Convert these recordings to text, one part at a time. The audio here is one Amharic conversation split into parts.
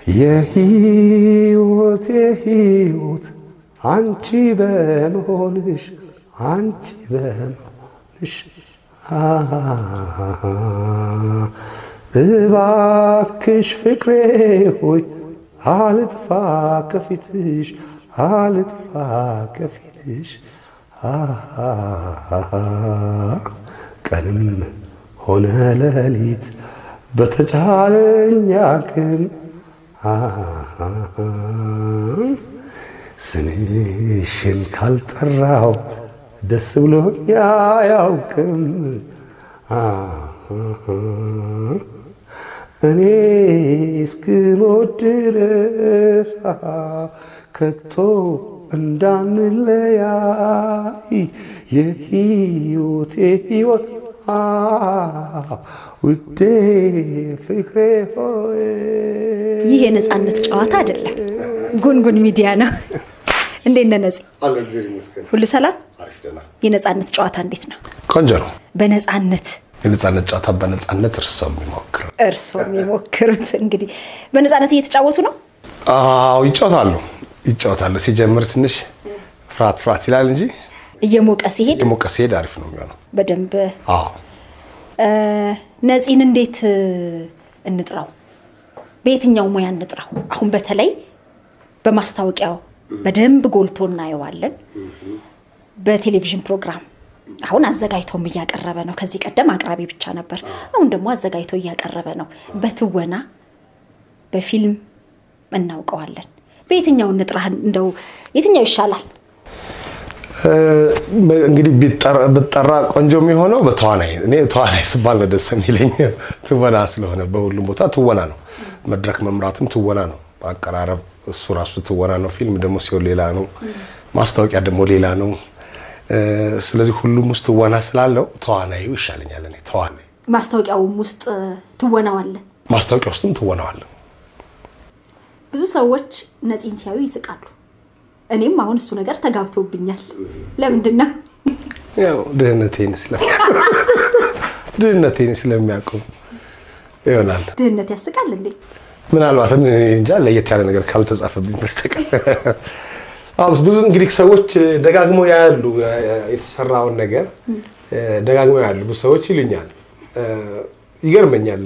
የህይወት አንቺ በመሆንሽ እባክሽ ፍቅሬ ሆይ አልጥፋ ከፊትሽ ቀንም ሆነ ሌሊት በተቻለኝ አቅም ስምሽን ካልጠራው ደስ ብሎኝ አያውቅም እኔ እስክሞት ድረስ ከቶ እንዳንለያይ የህይወቴ ህይወት ውዴ ፍቅሬ ሆይ ይሄ ነፃነት ጨዋታ አይደለም ጉንጉን ሚዲያ ነው እንዴት ነነጽ አለ እግዚአብሔር ይመስገን ሁሉ ሰላም አሪፍ ደህና የነፃነት ጨዋታ እንዴት ነው ቆንጆ ነው በነፃነት የነፃነት ጨዋታ በነፃነት እርሶም ይሞክሩት እንግዲህ በነፃነት እየተጫወቱ ነው አዎ ይጫወታሉ ሲጀምር ትንሽ ፍራት ይላል እንጂ እየሞቀ ሲሄድ አሪፍ ነው የሚሆነው በደንብ ነፂን እንዴት እንጥራው በየትኛው ሙያ እንጥራው አሁን በተለይ በማስታወቂያው በደንብ ጎልቶ እናየዋለን በቴሌቪዥን ፕሮግራም አሁን አዘጋጅቶም እያቀረበ ነው ከዚህ ቀደም አቅራቢ ብቻ ነበር አሁን ደግሞ አዘጋጅቶ እያቀረበ ነው በትወና በፊልም እናውቀዋለን በየትኛው እንጥራህ እንደው የትኛው ይሻላል እንግዲህ ቢጠራ ቆንጆ የሚሆነው በተዋናይ እኔ ተዋናይ ስባል ደስ የሚለኝ ትወና ስለሆነ በሁሉም ቦታ ትወና ነው መድረክ መምራትም ትወና ነው አቀራረብ እሱ ራሱ ትወና ነው ፊልም ደግሞ ሲሆን ሌላ ነው ማስታወቂያ ደግሞ ሌላ ነው ስለዚህ ሁሉም ውስጥ ትወና ስላለው ተዋናዩ ይሻለኛል እኔ ተዋናይ ማስታወቂያውም ውስጥ ትወናው አለ ማስታወቂያው ውስጥም ትወናው አለ ብዙ ሰዎች ነፂን ሲያዩ ይስቃሉ እኔም አሁን እሱ ነገር ተጋብቶብኛል ለምንድነው ያው ድህነቴን ስለሚያውቁ ይሆናል ድህነት ያስቃል እንዴ ምናልባት እንጃ ለየት ያለ ነገር ካልተጻፈብኝ በስተቀር አውስ ብዙ እንግዲህ ሰዎች ደጋግሞ ያያሉ የተሰራውን ነገር ደጋግሞ ያያሉ ብዙ ሰዎች ይሉኛል ይገርመኛል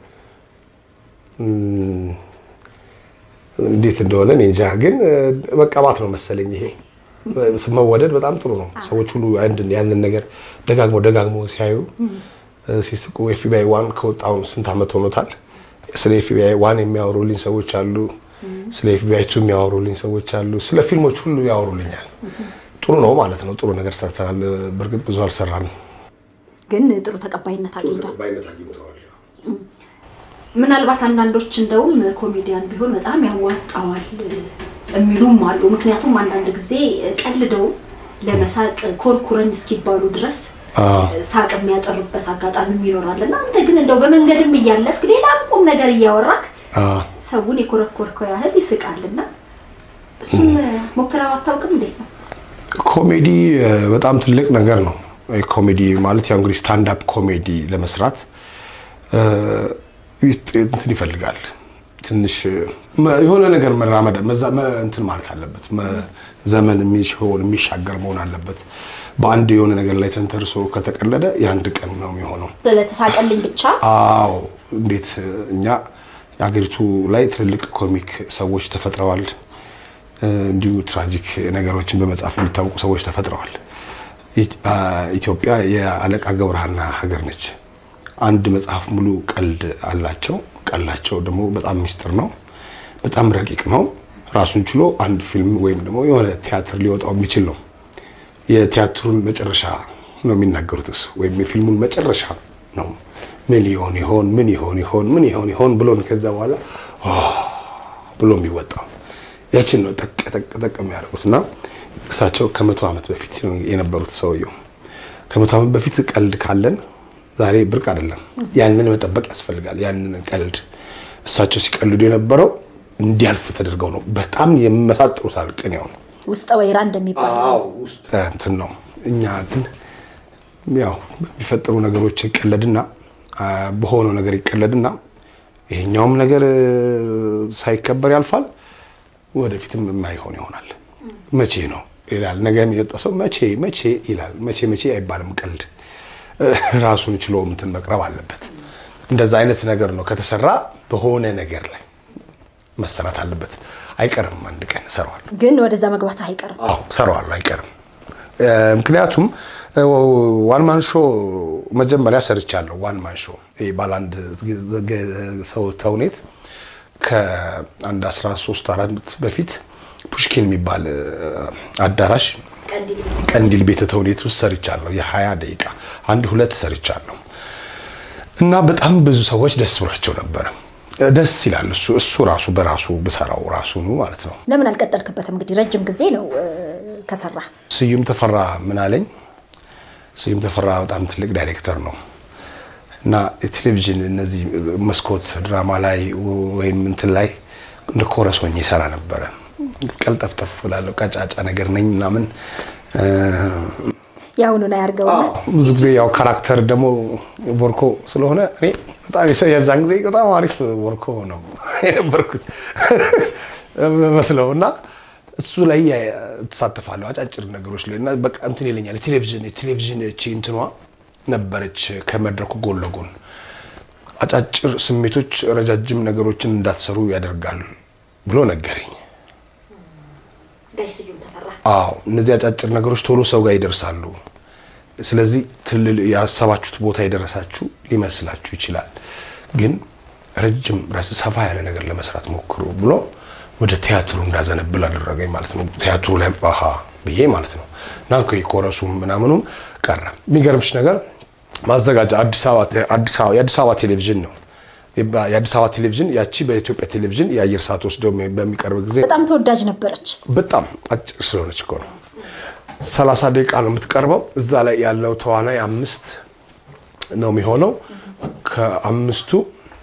እንዴት እንደሆነ እንጃ ግን መቀባት ነው መሰለኝ ይሄ መወደድ በጣም ጥሩ ነው ሰዎች ሁሉ ያንን ነገር ደጋግሞ ሲያዩ ሲስቁ FBI 1 ከወጣው ስንት አመት ሆኖታል ስለ FBI 1 የሚያወሩልኝ ሰዎች አሉ ስለ FBI 2 የሚያወሩልኝ ሰዎች አሉ ስለ ፊልሞች ሁሉ ያወሩልኛል ጥሩ ነው ማለት ነው ጥሩ ነገር ሰርተናል በርግጥ ብዙ አልሰራንም ግን ጥሩ ተቀባይነት አግኝቷል ምናልባት አንዳንዶች እንደውም ኮሜዲያን ቢሆን በጣም ያዋጣዋል የሚሉም አሉ ምክንያቱም አንዳንድ ጊዜ ቀልደው ለመሳቅ ኮርኩረኝ እስኪባሉ ድረስ ሳቅ የሚያጠርበት አጋጣሚ ይኖራልና አንተ ግን እንደው በመንገድም እያለፍክ ሌላም ቁም ነገር እያወራክ ሰውን የኮረኮርከው ያህል ይስቃልና እሱን ሞክራው አታውቅም እንዴት ነው ኮሜዲ በጣም ትልቅ ነገር ነው ኮሜዲ ማለት ያው እንግዲህ ስታንድ አፕ ኮሜዲ ለመስራት እንትን ይፈልጋል ትንሽ የሆነ ነገር መራመድ እንትን ማለት አለበት ዘመን የሚሻገር መሆን አለበት በአንድ የሆነ ነገር ላይ ተንተርሶ ከተቀለደ ያንድ ቀን ነው የሚሆነው ስለተሳቀልኝ ብቻ አዎ እንዴት እኛ ያገሪቱ ላይ ትልልቅ ኮሚክ ሰዎች ተፈጥረዋል እንዲሁ ትራጂክ ነገሮችን በመጻፍ የሚታወቁ ሰዎች ተፈጥረዋል ኢትዮጵያ የአለቃ ገብረሃና ሀገር ነች አንድ መጽሐፍ ሙሉ ቀልድ ቀላቸው ደግሞ በጣም ሚስጥር ነው በጣም ረቂቅ ነው ራሱን ችሎ አንድ ፊልም ወይም ደግሞ የሆነ ቲያትር ሊወጣው የሚችል ነው የቲያትሩን መጨረሻ ነው የሚናገሩት ወይም የፊልሙን መጨረሻ ነው ምን ይሆን ብሎን ከዛ በኋላ ብሎ የሚወጣው ያችን ነው ጠቅ የሚያደርጉትና እሳቸው ከ100 ዓመት በፊት የነበሩት ሰውየው ከ100 ዓመት በፊት ቀልድ ካለን ዛሬ ብርቅ አይደለም ያንን መጠበቅ ያስፈልጋል ያንን ቀልድ እሳቸው ሲቀልዱ የነበረው እንዲያልፍ ተደርገው ነው በጣም የመሳጥሩታል ቅኔው ውስጥ ወይራ እንደሚባለው ውስጥ እንትን ነው እኛ ግን ያው በሚፈጠሩ ነገሮች ይቀለድና በሆነ ነገር ይቀለድና ይሄኛውም ነገር ሳይከበር ያልፋል ወደፊትም የማይሆን ይሆናል መቼ ነው ይላል ነገ የሚወጣው ሰው መቼ ይላል መቼ አይባልም ቀልድ ራሱን ችሎ እንትን መቅረብ አለበት እንደዛ አይነት ነገር ነው ከተሰራ በሆነ ነገር ላይ መሰራት አለበት አይቀርም አንድ ቀን ሰራዋል ግን ወደዛ መግባት አይቀርም አዎ ሰራዋል አይቀርም ምክንያቱም ዋን ማን ሾ መጀመሪያ ሰርቻለሁ ዋን ማን ሾ ባላንድ ሰው ተውኔት ከአንድ 13 4 በፊት ፑሽኪን የሚባል አዳራሽ ቀንዲል ቤተ ተውኔት ውስጥ ሰርቻለሁ የ20 ደቂቃ አንድ ሁለት ሰርቻለሁ እና በጣም ብዙ ሰዎች ደስ ብሏቸው ነበር ደስ ይላል እሱ ራሱ በራሱ በሰራው ራሱ ነው ማለት ነው ለምን አልቀጠልክበትም እንግዲህ ረጅም ጊዜ ነው ከሰራ ስዩም ተፈራ ምን አለኝ ስዩም ተፈራ በጣም ትልቅ ዳይሬክተር ነው እና ቴሌቪዥን እነዚህ መስኮት ድራማ ላይ ወይም እንትን ላይ እንደ ኮረስ ሆኜ ይሰራ ነበር ቀልጠፍጠፍ ብላለሁ ቀጫጫ ነገር ነኝና ምን ያውኑና ያርገውና ብዙ ጊዜ ያው ካራክተር ደሞ ወርኮ ስለሆነ እኔ በጣም የዛን ጊዜ በጣም አሪፍ ወርኮ ነው የነበርኩት መስለውና እሱ ላይ ተሳተፋለሁ አጫጭር ነገሮች ላይ እና በቃ እንትን ይለኛል ቴሌቪዥን እቺ እንትኗ ነበረች ከመድረኩ ጎን ለጎን አጫጭር ስሜቶች ረጃጅም ነገሮችን እንዳትሰሩ ያደርጋል ብሎ ነገረኝ ጋይስዩም ተፈራ አዎ እነዚህ አጫጭር ነገሮች ቶሎ ሰው ጋር ይደርሳሉ ስለዚህ ትልል ያሰባችሁት ቦታ ይደረሳችሁ ሊመስላችሁ ይችላል ግን ረጅም ሰፋ ያለ ነገር ለመስራት ሞክሩ ብሎ ወደ ቲያትሩ እንዳዘነብል አደረገኝ ማለት ነው ቲያትሩ ላይ ባሃ ብዬ ማለት ነው ናልኩ ይቆረሱም ምናምኑም ቀረ የሚገርምሽ ነገር ማዘጋጃ አዲስ አበባ ቴሌቪዥን ነው የአዲስ አበባ ቴሌቪዥን ያቺ በኢትዮጵያ ቴሌቪዥን የአየር ሰዓት ወስደው በሚቀርብ ጊዜ በጣም ተወዳጅ ነበረች በጣም አጭር ስለሆነች እኮ ነው 30 ደቂቃ ነው የምትቀርበው እዛ ላይ ያለው ተዋናይ 5 ነው የሚሆነው ከአምስቱ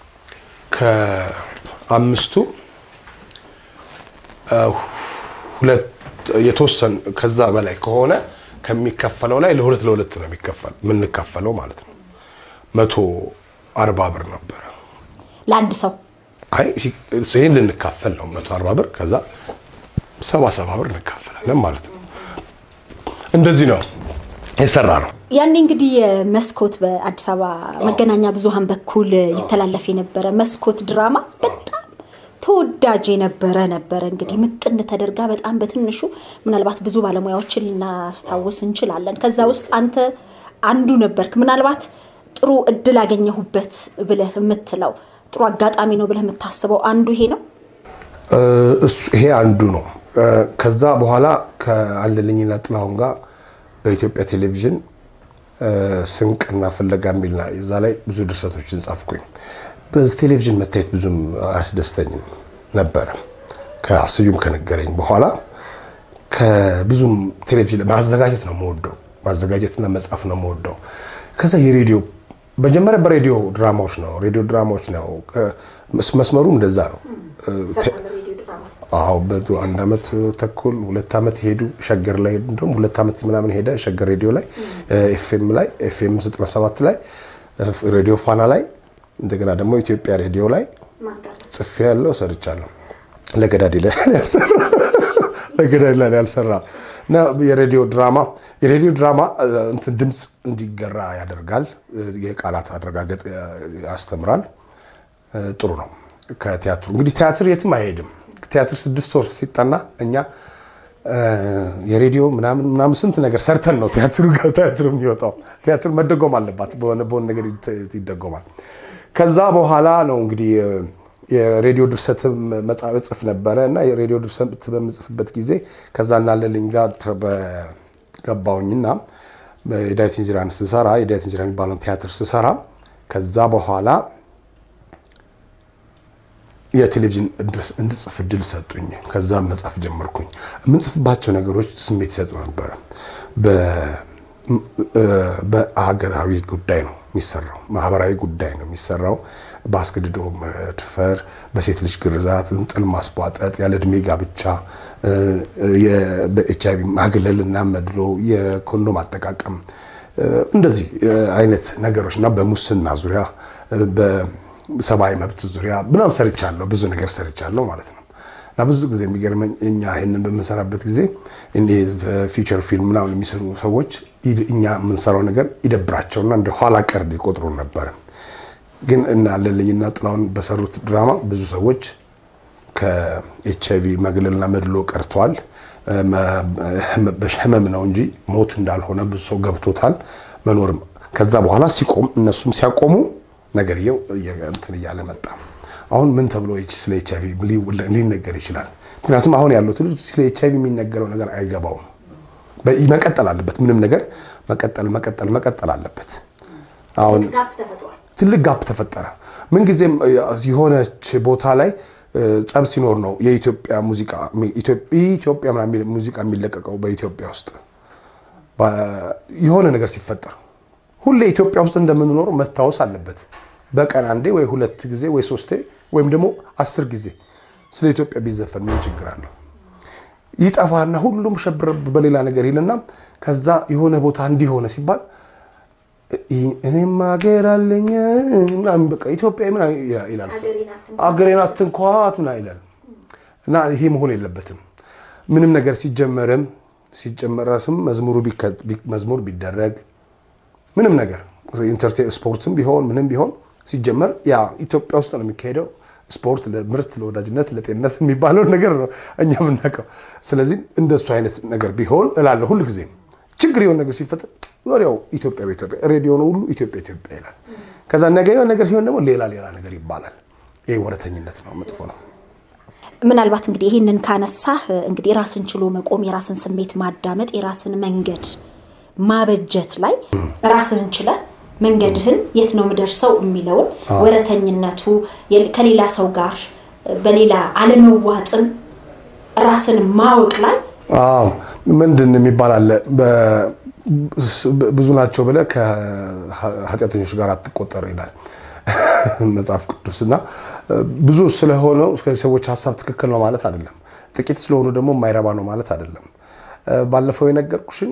ሁለት የተወሰነ ከዛ በላይ ከሆነ ከሚከፈለው ላይ ለሁለት ነው የሚከፈል ምን እንከፈለው ማለት ነው 140 ብር ነበር ለአንድ ሰው አይ ሲን ልንካፈል ነው 140 ብር ከዛ 70 ብር እንካፈላለን ማለት ነው እንደዚህ ነው የሰራ ነው ያኔ እንግዲህ መስኮት በአዲስ አበባ መገናኛ ብዙሃን በኩል ይተላለፍ የነበረ መስኮት ድራማ በጣም ተወዳጅ የነበረ እንግዲህ ምጥን ተደርጋ በጣም በትንሹ ምናልባት ብዙ ባለሙያዎችን ልናስታውስ እንችላለን ከዛ ውስጥ አንተ አንዱ ነበርክ ምናልባት ጥሩ እድል አገኘሁበት ብለህ የምትለው ጥሩ አጋጣሚ ነው ብለህ የምታስበው አንዱ ይሄ ነው ይሄ አንዱ ነው ከዛ በኋላ ከአለልኝና ጥላሁን ጋር በኢትዮጵያ ቴሌቪዥን ስንቅና ፍለጋ የሚልና እዛ ላይ ብዙ ድርሰቶችን ጻፍኩኝ በቴሌቪዥን መታየት ብዙም አስደስተኝም ነበር ከስዩም ከነገረኝ በኋላ ከብዙም ቴሌቪዥን ማዘጋጀት ነው የምወደው ማዘጋጀትና መጻፍ ነው የምወደው ከዛ የሬዲዮ በመጀመሪያ በሬዲዮ ድራማዎች ነው መስመሩ እንደዛ ነው አዎ በአንድ አመት ተኩል 2 አመት ሄዱ ሸገር ላይ እንደውም 2 አመት ምናምን ሄደ ሸገር ሬዲዮ ላይ ኤፍኤም 97 ላይ ሬዲዮ ፋና ላይ እንደገና ደግሞ ኢትዮጵያ ሬዲዮ ላይ ጽፌ ያለው ሰርቻለሁ ለገዳዲ ላይ ያልሰራ እና የሬዲዮ ድራማ እንትን ድምጽ እንዲገራ ያደርጋል የቃላት አደረጋገጥ ያስተምራል ጥሩ ነው ከቲያትሩ እንግዲህ ቲያትር የትም አይሄድም ቲያትር 6 ወር ሲጣና እኛ የሬዲዮ ምናምን ስንት ነገር ሰርተን ነው ቲያትሩ የሚወጣው ቲያትር መደጎም አለባት በሆነ ነገር ይደጎማል ከዛ በኋላ ነው እንግዲህ የሬዲዮ ድርሰት መጻፍ ጽፍ ነበር እና የሬዲዮ ድርሰት በመጽፍበት ጊዜ ከዛና ለልኝ ጋር ገባውኝና የዳዊት እንጅራን ስሰራ የዳዊት እንጅራ የሚባለው ቲያትር ስሰራ ከዛ በኋላ የቴሌቪዥን እንድጽፍ ድል ሰጡኝ ከዛ መጻፍ ጀመርኩኝ ምን ጽፍባቸው ነገሮች ስሜት ሰጡ ነበር በአገራዊ ጉዳይ ነው የሚሰራው ማህበራዊ ጉዳይ ነው የሚሰራው ባስገድዶ መድፈር በሴት ልጅ ግርዛት እንጥል ማስቧጠጥ ያለ እድሜ ጋብቻ በኤችአይቪ ማግለልና መድሎ የኮንዶም አጠቃቀም እንደዚህ አይነት ነገሮችና በሙስና ዙሪያ ሰባይ መብት ዙሪያ ምናም ሰርቻለሁ ብዙ ነገር ሰርቻለሁ ማለት ነው እና ብዙ ጊዜ የሚገርመኝ እኛ ይሄንን በመሰራበት ጊዜ እንደ ፊቸር ፊልም ምናምን የሚሰሩ ሰዎች እኛ የምንሰራው ነገር ይደብራቸውና እንደ ኋላ ቀር ይቆጥሩ ነበር ግን እና ለለኝና ጥላውን በሰሩት ድራማ ብዙ ሰዎች ከኤችአይቪ መግለልና መድሎ ቀርቷል በህመም ነው እንጂ ሞት እንዳልሆነ ብዙ ሰው ገብቶታል መኖርም ከዛ በኋላ ሲቆም እነሱም ሲያቆሙ ነገር ይው እንትን ያለ መጣ አሁን ምን ተብሎ ስለ ኤችአይቪ ሊነገር ይችላል ምክንያቱም አሁን ያለው ትልቅ ስለ ኤችአይቪ የሚነገረው ነገር አይገባውም በመቀጠል አለበት ምንም ነገር መቀጠል አለበት አሁን ትልቅ ጋፕ ተፈጠረ ምን ጊዜም የሆነች ቦታ ላይ ጸብ ሲኖር ነው የኢትዮጵያ ሙዚቃ ኢትዮጵያ ምናምን ሙዚቃ የሚለቀቀው በኢትዮጵያ ውስጥ የሆነ ነገር ሲፈጠር ሁሌ ኢትዮጵያ ውስጥ እንደምንኖር መታወስ አለበት በቀን አንዴ ወይ ሁለት ጊዜ ወይ ሶስቴ ወይም ደግሞ 10 ጊዜ ስለ ኢትዮጵያ ቢዘፈን ምን ችግር አለው ይጣፋና ሁሉም ሸብር በሌላ ነገር ይልና ከዛ የሆነ ቦታ እንዲሆነ ሲባል እኔም ሀገር አለኝ ምናምን በቃ ኢትዮጵያ ምን ይላል ሀገሬን አትንኳት ምን ይላል እና ይሄ መሆን የለበትም ምንም ነገር ሲጀመርም መዝሙር ቢደረግ ምንም ነገር ኢንተርቴን ስፖርትም ቢሆን ምንም ቢሆን ሲጀመር ያ ኢትዮጵያ ውስጥ ነው የሚካሄደው ስፖርት ለምርት ለወዳጅነት ለጤንነት የሚባለው ነገር ነው እኛ ምንነቀው ስለዚህ እንደሱ አይነት ነገር ቢሆን እላለሁ ሁሉ ጊዜ ችግር የሆነ ነገር ሲፈጠር ወዲያው ኢትዮጵያ ሬዲዮ ነው ሁሉ ኢትዮጵያ ይላል ከዛ ነገር ሲሆን ደግሞ ሌላ ነገር ይባላል ይሄ ወረተኝነት ነው መጥፎ ነው ምናልባት እንግዲህ ይሄንን ካነሳህ እንግዲህ ራስን ችሎ መቆም የራስን ስሜት ማዳመጥ የራስን መንገድ ማበጀት ላይ ራስን ችለ መንገድህን የት ነው ምደርሰው የሚለው ወረተኝነቱ ከሌላ ሰው ጋር በሌላ ዓለምዋጥም ራስን ማወቅ ላይ ምንድን የሚባል አለ ብዙ ናቸው ብለ ከኃጢአተኞች ጋር አትቆጠሩ ይላል መጽሐፍ ቅዱስና ብዙ ስለሆነው ሰዎች ሐሳብ ትክክል ነው ማለት አይደለም ጥቂት ስለሆኑ ደግሞ የማይረባ ነው ማለት አይደለም ባለፈው የነገርኩሽን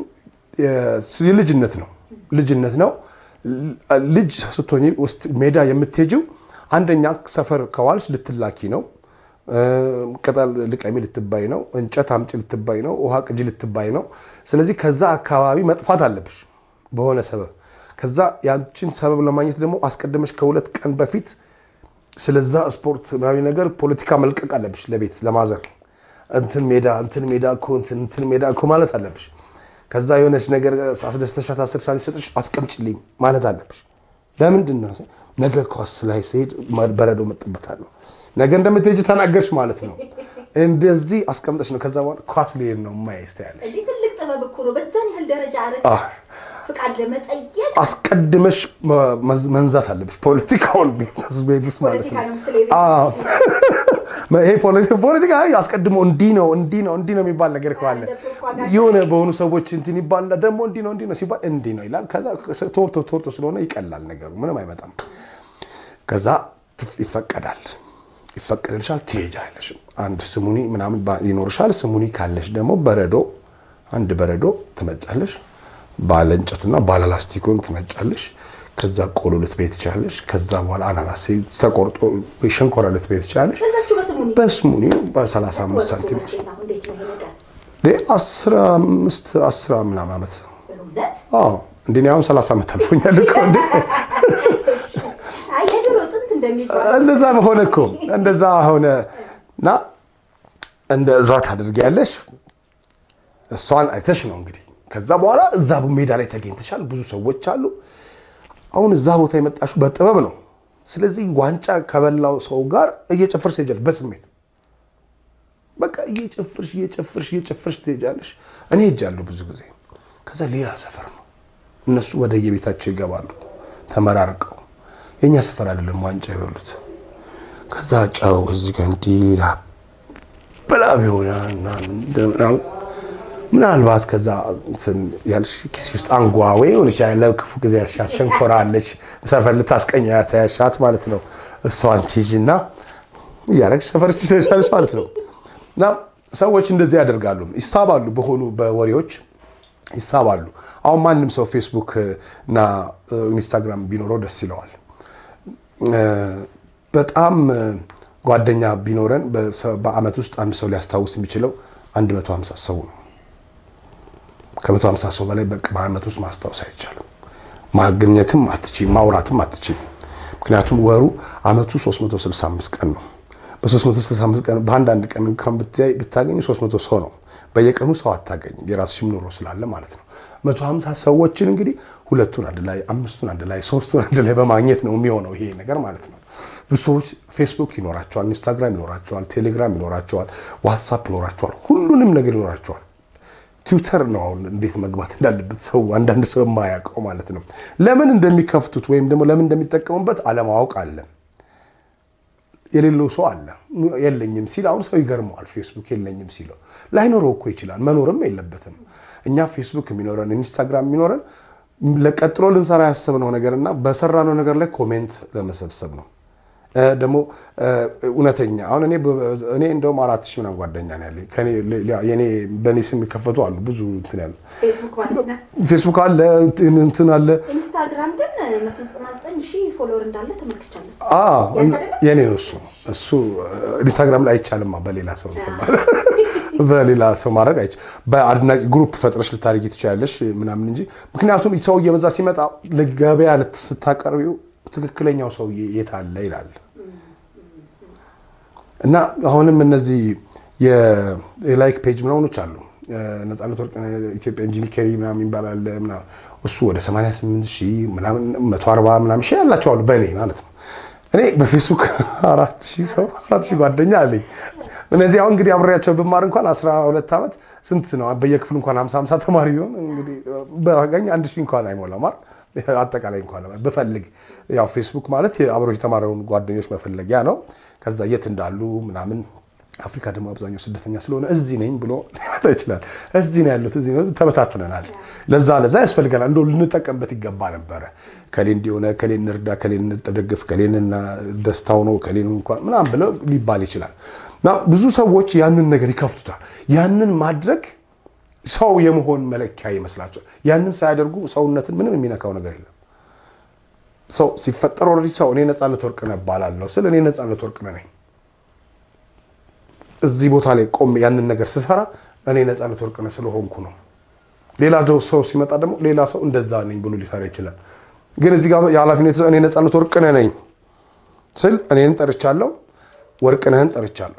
ልጅነት ነው ልጅ ስትሆኚ ውስጥ ሜዳ የምትሄጂው አንደኛ ሰፈር ከዋልሽ ልትላኪ ነው ቅጠል ልቀሚ ልትባይ ነው እንጨት አምጪ ልትባይ ነው ውሃ ቅጂ ልትባይ ነው ስለዚህ ከዛ አካባቢ መጥፋት አለብሽ በሆነ ሰበብ ከዛ ያንቺን ሰበብ ለማግኘት ደግሞ አስቀድመሽ ከሁለት ቀን በፊት ስለዛ ስፖርታዊ ነገር ፖለቲካ መልቀቅ አለብሽ ለቤት ለማዘር እንትን ሜዳ እኮ ማለት አለብሽ ከዛ የሆነች ነገር አስደስተሻት 10 ሳንቲም ሰጥሽ አስቀምጪልኝ ማለት አለብሽ ለምንድን ነው ነገ ኳስ ላይ ሲሄድ በረዶ መጥበታለሁ ነገ እንደምትሄጂ ተናገርሽ ማለት ነው እንደዚህ አስቀምጠሽ ነው ከዛ በኋላ ኳስ ሊሄድ ነው ማይስተያለሽ እንዴ ትልቅ ጥበብ እኮ ነው በዛን ያህል ደረጃ አረጋ ፍቃድ ለመጠየቅ አስቀድመሽ መንዛት አለብሽ ፖለቲካውን ቤትስ ማለት ነው ይሄ ፖለቲካ አስቀድሞ እንዲ ነው የሚባል ነገር ካለ የሆነ በሆኑ ሰዎች እንትን ይባልና ደግሞ እንዲ ነው ሲባል እንዲ ነው ይላል ከዛ ቶርቶ ስለሆነ ይቀላል ነገሩ ምንም አይመጣም ከዛ ይፈቀድልሻል ትሄጃለሽ አንድ ስሙኒ ምናምን ይኖርሻል ስሙኒ ካለሽ ደግሞ አንድ በረዶ ትመጫለሽ ባለ እንጨቱና ባለ ላስቲኩን ትመጫለሽ ከዛ ቆሎ ልትቤት ይቻለሽ ከዛ በኋላ አናናስ ተቆርጦ ሸንኮራ ልትቤት ይቻለሽ በስሙኒ በ35 ሳንቲም ለ15 ምናምን አመት እንደኔ አሁን 30 አመት አልፎኛል እኮ እንዴ እንደዛ ሆነኮ እንደዛ ሆነና እንደዛ ታደርጊያለሽ እሷን አይተሽ ነው እንግዲህ ከዛ በኋላ እዛ ሜዳ ላይ ተገኝተሻል ብዙ ሰዎች አሉ አሁን እዛ ቦታ የመጣሹ በጥበብ ነው ስለዚህ ዋንጫ ከበላው ሰው ጋር እየጨፈርሽ ትሄጃለሽ በስሜት በቃ እየጨፈርሽ ትሄጃለሽ እኔ ሄጃለሁ ብዙ ጊዜ ከዛ ሌላ ሰፈር ነው እነሱ ወደ የቤታቸው ይገባሉ ተመራርቀው የኛ ሰፈር አይደለም ዋንጫ ይበሉት ከዛ ጫው እዚህ ጋር እንዲላ በላብ ይሆናልና ምናልባት ከዛ ያልሽ ኪስ ውስጥ አንጓ ወይ ወልሽ ያለክፉ ጊዜ ያሻሸንኮራለች ሰፈር ልታስቀኛት ያሻት ማለት ነው እሷን ትይጂና ያረክሽ ሰፈር ሲሸሻልሽ ማለት ነው እና ሰዎች እንደዚህ ያደርጋሉ ይሳባሉ በሆኑ በወሬዎች ይሳባሉ አሁን ማንንም ሰው ፌስቡክ እና ኢንስታግራም ቢኖረው ደስ ይለዋል በጣም ጓደኛ ቢኖረን በአመት ውስጥ አንድ ሰው ሊያስታውስ የሚችለው 150 ሰው ነው ከ150 ሰው በላይ በአመት ውስጥ ማስታወስ አይቻልም ማግኘትም አትችልም ማውራትም አትችልም ምክንያቱም ወሩ አመቱ 365 ቀን ነው በ365 ቀን በአንድ ቀን እንኳን ብታገኝ 300 ሰው ነው በየቀኑ ሰው አታገኝም የራስሽም ኑሮ ስላለ ማለት ነው 150 ሰዎችን እንግዲህ ሁለቱን አንድ ላይ አምስቱን አንድ ላይ ሶስቱን አንድ ላይ በማግኘት ነው የሚሆነው ይሄ ነገር ማለት ነው ብዙ ሰዎች ፌስቡክ ይኖራቸዋል ኢንስታግራም ይኖራቸዋል ቴሌግራም ይኖራቸዋል ዋትስአፕ ይኖራቸዋል ሁሉንም ነገር ይኖራቸዋል ትዊተር ነው እንዴት መግባት እንዳለበት ሰው አንዳንድ ሰው የማያውቀው ማለት ነው ለምን እንደሚከፍቱት ወይም ደግሞ ለምን እንደሚጠቀሙበት አለማወቅ አለ የሌለው ሰው አለ የለኝም ሲል አሁን ሰው ይገርመዋል ፌስቡክ የለኝም ሲለው ላይኖረው እኮ ይችላል መኖርም የለበትም እኛ ፌስቡክ የሚኖረን ኢንስታግራም የሚኖረን ለቀጥሎ ልንሰራ ያሰብነው ነገርና በሰራነው ነገር ላይ ኮሜንት ለመሰብሰብ ነው ደግሞ እውነተኛ አሁን እኔ እንደውም 4000 ምናምን ጓደኛ ነው ያለኝ ከኔ የኔ በኔ ስም ይከፈቱ አሉ ብዙ እንትን ያለ ፌስቡክ አለ እንትን አለ ኢንስታግራም ግን 199000 ፎሎወር እንዳለ ተመልክቻለሁ የኔ ነው እሱ ኢንስታግራም ላይ አይቻልም በሌላ ሰው እንትን ማለት በሌላ ሰው ማድረግ አይቻል በአድናቂ ግሩፕ ፈጥረሽ ልታርጊ ትችያለሽ ምናምን እንጂ ምክንያቱም ሰው እየበዛ ሲመጣ ለገበያ ልትስታቀርቢው ትክክለኛው ሰው የታለ ይላል እና አሁንም እነዚህ የላይክ ፔጅ ምናምኖች አሉ ነፃነት ወርቅነህ ኢትዮጵያ ኢንጂነሪ ምናምን ይባላል ምናምን እሱ ወደ 88000 ምናምን 140 ምናምን ሺህ ያላቸው አሉ በኔ ማለት ነው እኔ በፌስቡክ 4000 ሰው 4000 ጓደኛ አለኝ እነዚህ አሁን እንግዲህ አብሬያቸው በማር እንኳን 12 አመት ስንት ነው በየክፍል እንኳን 50 ተማሪ ቢሆን እንግዲህ ባገኝ 1000 እንኳን አይሞላም አጠቃላይ እንኳን በፈልግ ያው ፌስቡክ ማለት አብሮች ተማሪውን ጓደኞች መፈለጊያ ነው ከዛ የት እንዳሉ ምናምን አፍሪካ ደግሞ አብዛኛው ስደተኛ ስለሆነ እዚህ ነኝ ብሎ ሊመጣ ይችላል እዚህ ነው ያሉት እዚህ ነው ተበታትነናል ለዛ ያስፈልገናል እንደው ልንጠቀምበት ይገባ ነበር ከሌ እንዲሆነ ከሌ እንርዳ ከሌ እንተደግፍ ከሌንና ደስታው ነው ከሌን እንኳን ምናምን ብለው ሊባል ይችላል እና ብዙ ሰዎች ያንን ነገር ይከፍቱታል ያንን ማድረግ ሰው የመሆን መለኪያ ይመስላቸዋል ያንን ሳያደርጉ ሰውነትን ምንም የሚነካው ነገር የለም ሰው ሲፈጠር ኦሬዲ ሰው እኔ ነፃነት ወርቅነህ ባላለው ስለ እኔ ነፃነት ወርቅነህ ነኝ እዚህ ቦታ ላይ ቆም ያንን ነገር ስሰራ እኔ ነፃነት ወርቅነህ ስለሆንኩ ነው ሌላ ሰው ሲመጣ ደግሞ ሌላ ሰው እንደዛ ነኝ ብሎ ሊሰራ ይችላል ግን እዚህ ጋር ያላፊነት እኔ ነፃነት ወርቅነህ ነኝ ስል እኔን ጠርቻለሁ ወርቅነህን ጠርቻለሁ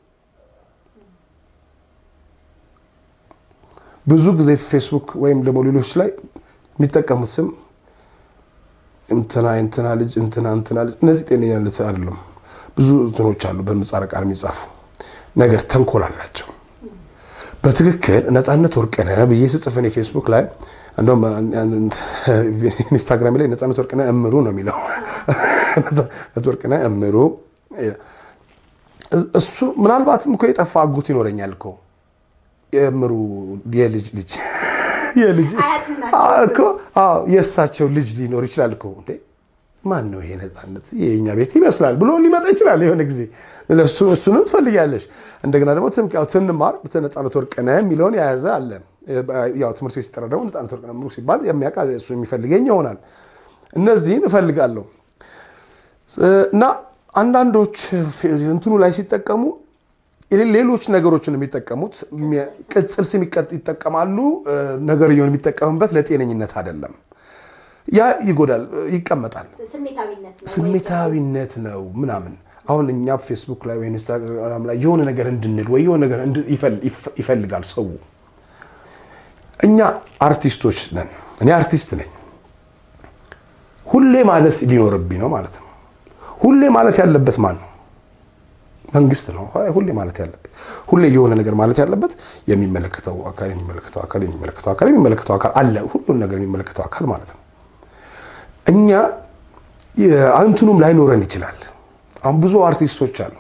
ብዙ ጊዜ ፌስቡክ ወይም ደግሞ ሌሎች ላይ የሚጠቀሙት ስም እንትና ልጅ እነዚህ ጤነኛነት አይደለም ብዙ እንትኖች አሉ በመጻረ ቃል የሚጻፉ ነገር ተንኮላላቸው በትክክል ነፃነት ወርቅነህ በየ ጽፈኔ ፌስቡክ ላይ እንደውም ኢንስታግራም ላይ ነፃነት ወርቅነህ እምሩ ነው የሚለው ነፃነት ወርቅነህ እምሩ እሱ ምናልባትም እኮ የጠፋ አጉት ይኖረኛል እኮ የምሩ የልጅ እኮ የሳቸው ልጅ ሊኖር ይችላል እኮ እንዴ ማን ነው ይሄ ነፃነት የኛ ቤት ይመስላል ብሎ ሊመጣ ይችላል የሆነ ጊዜ እሱንም ትፈልጊያለሽ እንደገና ደግሞ ስንማር ነፃነት ወርቅነህ የሚለውን ያያዘ አለ ያው ትምህርት ቤት ሲጠራ ደግሞ ነፃነት ወርቅነህ ምሩ ሲባል የሚያውቃል እሱ የሚፈልገኝ ይሆናል እነዚህን እፈልጋለሁ እና አንዳንዶች እንትኑ ላይ ሲጠቀሙ ሌሎች ነገሮችን የሚጠቀሙት ቅጽል ስም ይጠቀማሉ ነገርየውን የሚጠቀሙበት ለጤነኝነት አይደለም ያ ይጎዳል ይቀመጣል ስሜታዊነት ነው ምናምን አሁን እኛ ፌስቡክ ላይ ወይ ኢንስታግራም ላይ የሆነ ነገር እንድንል ወይ የሆነ ነገር ይፈልጋል ሰው እኛ አርቲስቶች ነን እኔ አርቲስት ነኝ ሁሌ ማለት ሊኖርብኝ ነው ማለት ነው ሁሌ ማለት ያለበት ማን ነው መንግስት ነው ሁሌ ማለት ያለበት ሁሌ የሆነ ነገር ማለት ያለበት የሚመለከተው አካል አለ ሁሉ ነገር የሚመለከተው አካል ማለት ነው እኛ አንቱንም ላይኖረን ይችላል አሁን ብዙ አርቲስቶች አሉ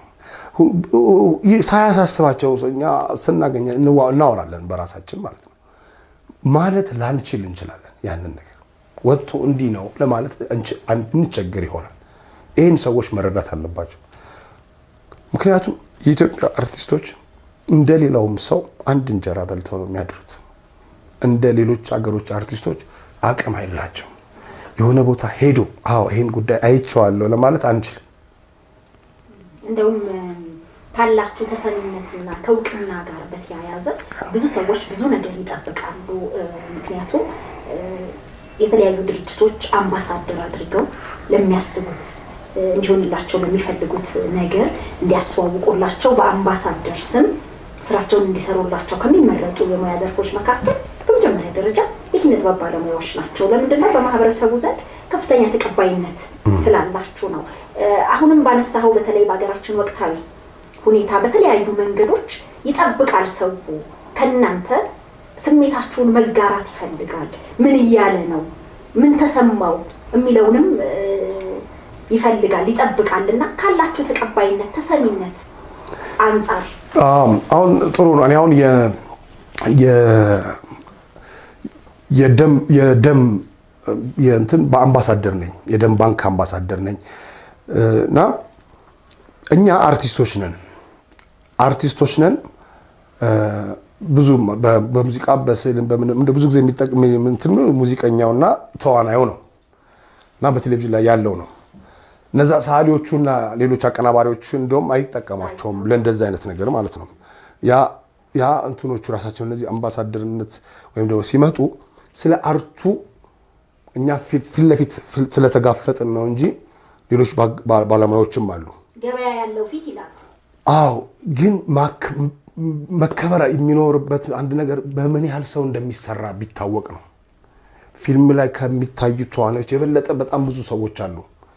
ሳያሳስባቸው እኛ ስናገኝ እናወራለን በራሳችን ማለት ነው ማለት ላንችል እንችላለን ያንን ነገር ወጥቶ እንዲ ነው ለማለት እንቸገር ይሆናል ይሄን ሰዎች መረዳት አለባቸው ምክንያቱም የኢትዮጵያ አርቲስቶች እንደሌላውም ሰው አንድ እንጀራ በልተው ነው የሚያድሩት እንደ ሌሎች ሀገሮች አርቲስቶች አቅም አይላቸው የሆነ ቦታ ሄዶ ይሄን ጉዳይ አይቻለሁ ለማለት አንችልም እንደውም ካላችሁ ተሰሚነትና ከውቅና ጋር በተያያዘ ብዙ ሰዎች ብዙ ነገር ይጠብቃሉ ምክንያቱም የተለያዩ ድርጅቶች አምባሳደር አድርገው ለሚያስቡት እንዲሆንላቸው ለሚፈልጉት ነገር እንዲያስዋውቁላቸው በአምባሳደር ስም ስራቸውን እንዲሰሩላቸው ከሚመረጡ የሙያ ዘርፎች መካከል በመጀመሪያ ደረጃ የኪነ ጥበብ ባለሙያዎች ናቸው ለምንድነው በማህበረሰቡ ዘንድ ከፍተኛ ተቀባይነት ስላላችሁ ነው አሁንም ባነሳው በተለይ በአገራችን ወቅታዊ ሁኔታ በተለያዩ መንገዶች ይጠብቃል ሰው ከናንተ ስሜታችሁን መጋራት ይፈልጋል ምን ይያለ ነው ምን ተሰማው የሚለውንም ይፈልጋል ይጠብቃልና ካላችሁ ተቀባይነት ተሰሚነት አንፃር አሁን ጥሩ ነው እኔ አሁን የደም የእንትን በአምባሳደር ነኝ የደም ባንክ አምባሳደር ነኝ እና እኛ አርቲስቶች ነን ብዙ በሙዚቃ በስዕል እንደ ብዙ ጊዜ የሚጠቅም እንትን ሙዚቀኛውና ተዋናዩ ነው እና በቴሌቪዥን ላይ ያለው ነው ነዛ ሳሊዎቹና ሌሎች አቀናባሪዎቹ እንደውም አይጠቀማቸውም ለእንደዛ አይነት ነገር ማለት ነው ያ እንትኖቹ ራሳቸው እነዚህ አምባሳደርነት ወይም ደግሞ ሲመጡ ስለ አርቱ እኛ ፊት ለፊት ስለተጋፈጥን ነው እንጂ ሌሎች ባለሙያዎችም አሉ ገበያ ያለው ፊት ይላል አው ግን መከበር የሚኖርበት አንድ ነገር በምን ያህል ሰው እንደሚሰራ ቢታወቅ ነው ፊልም ላይ ከሚታዩት ተዋናዮች የበለጠ በጣም ብዙ ሰዎች አሉ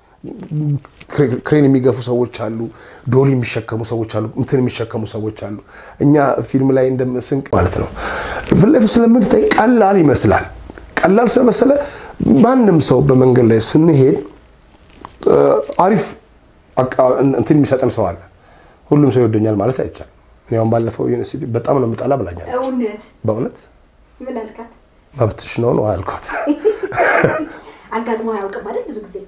ክሬን የሚገፉ ሰዎች አሉ ዶሊ የሚሸከሙ ሰዎች አሉ እንትን የሚሸከሙ ሰዎች አሉ እኛ ፊልም ላይ እንደምስንቅ ማለት ነው ፍለፍ ስለምንታይ ቀላል ይመስላል ቀላል ስለመሰለ ማንንም ሰው በመንገድ ላይ ስንሄድ አሪፍ እንትን የሚሰጠን ሰው አለ ሁሉም ሰው ይወደኛል ማለት አይቻልም እኔ አሁን ባለፈው ዩኒቨርሲቲ በጣም ነው የምጣላ ብላኛለች በእውነት ምን አልካት መብትሽ ነው አልኳት አጋጥሞ ያውቀም አይደል ብዙ ጊዜ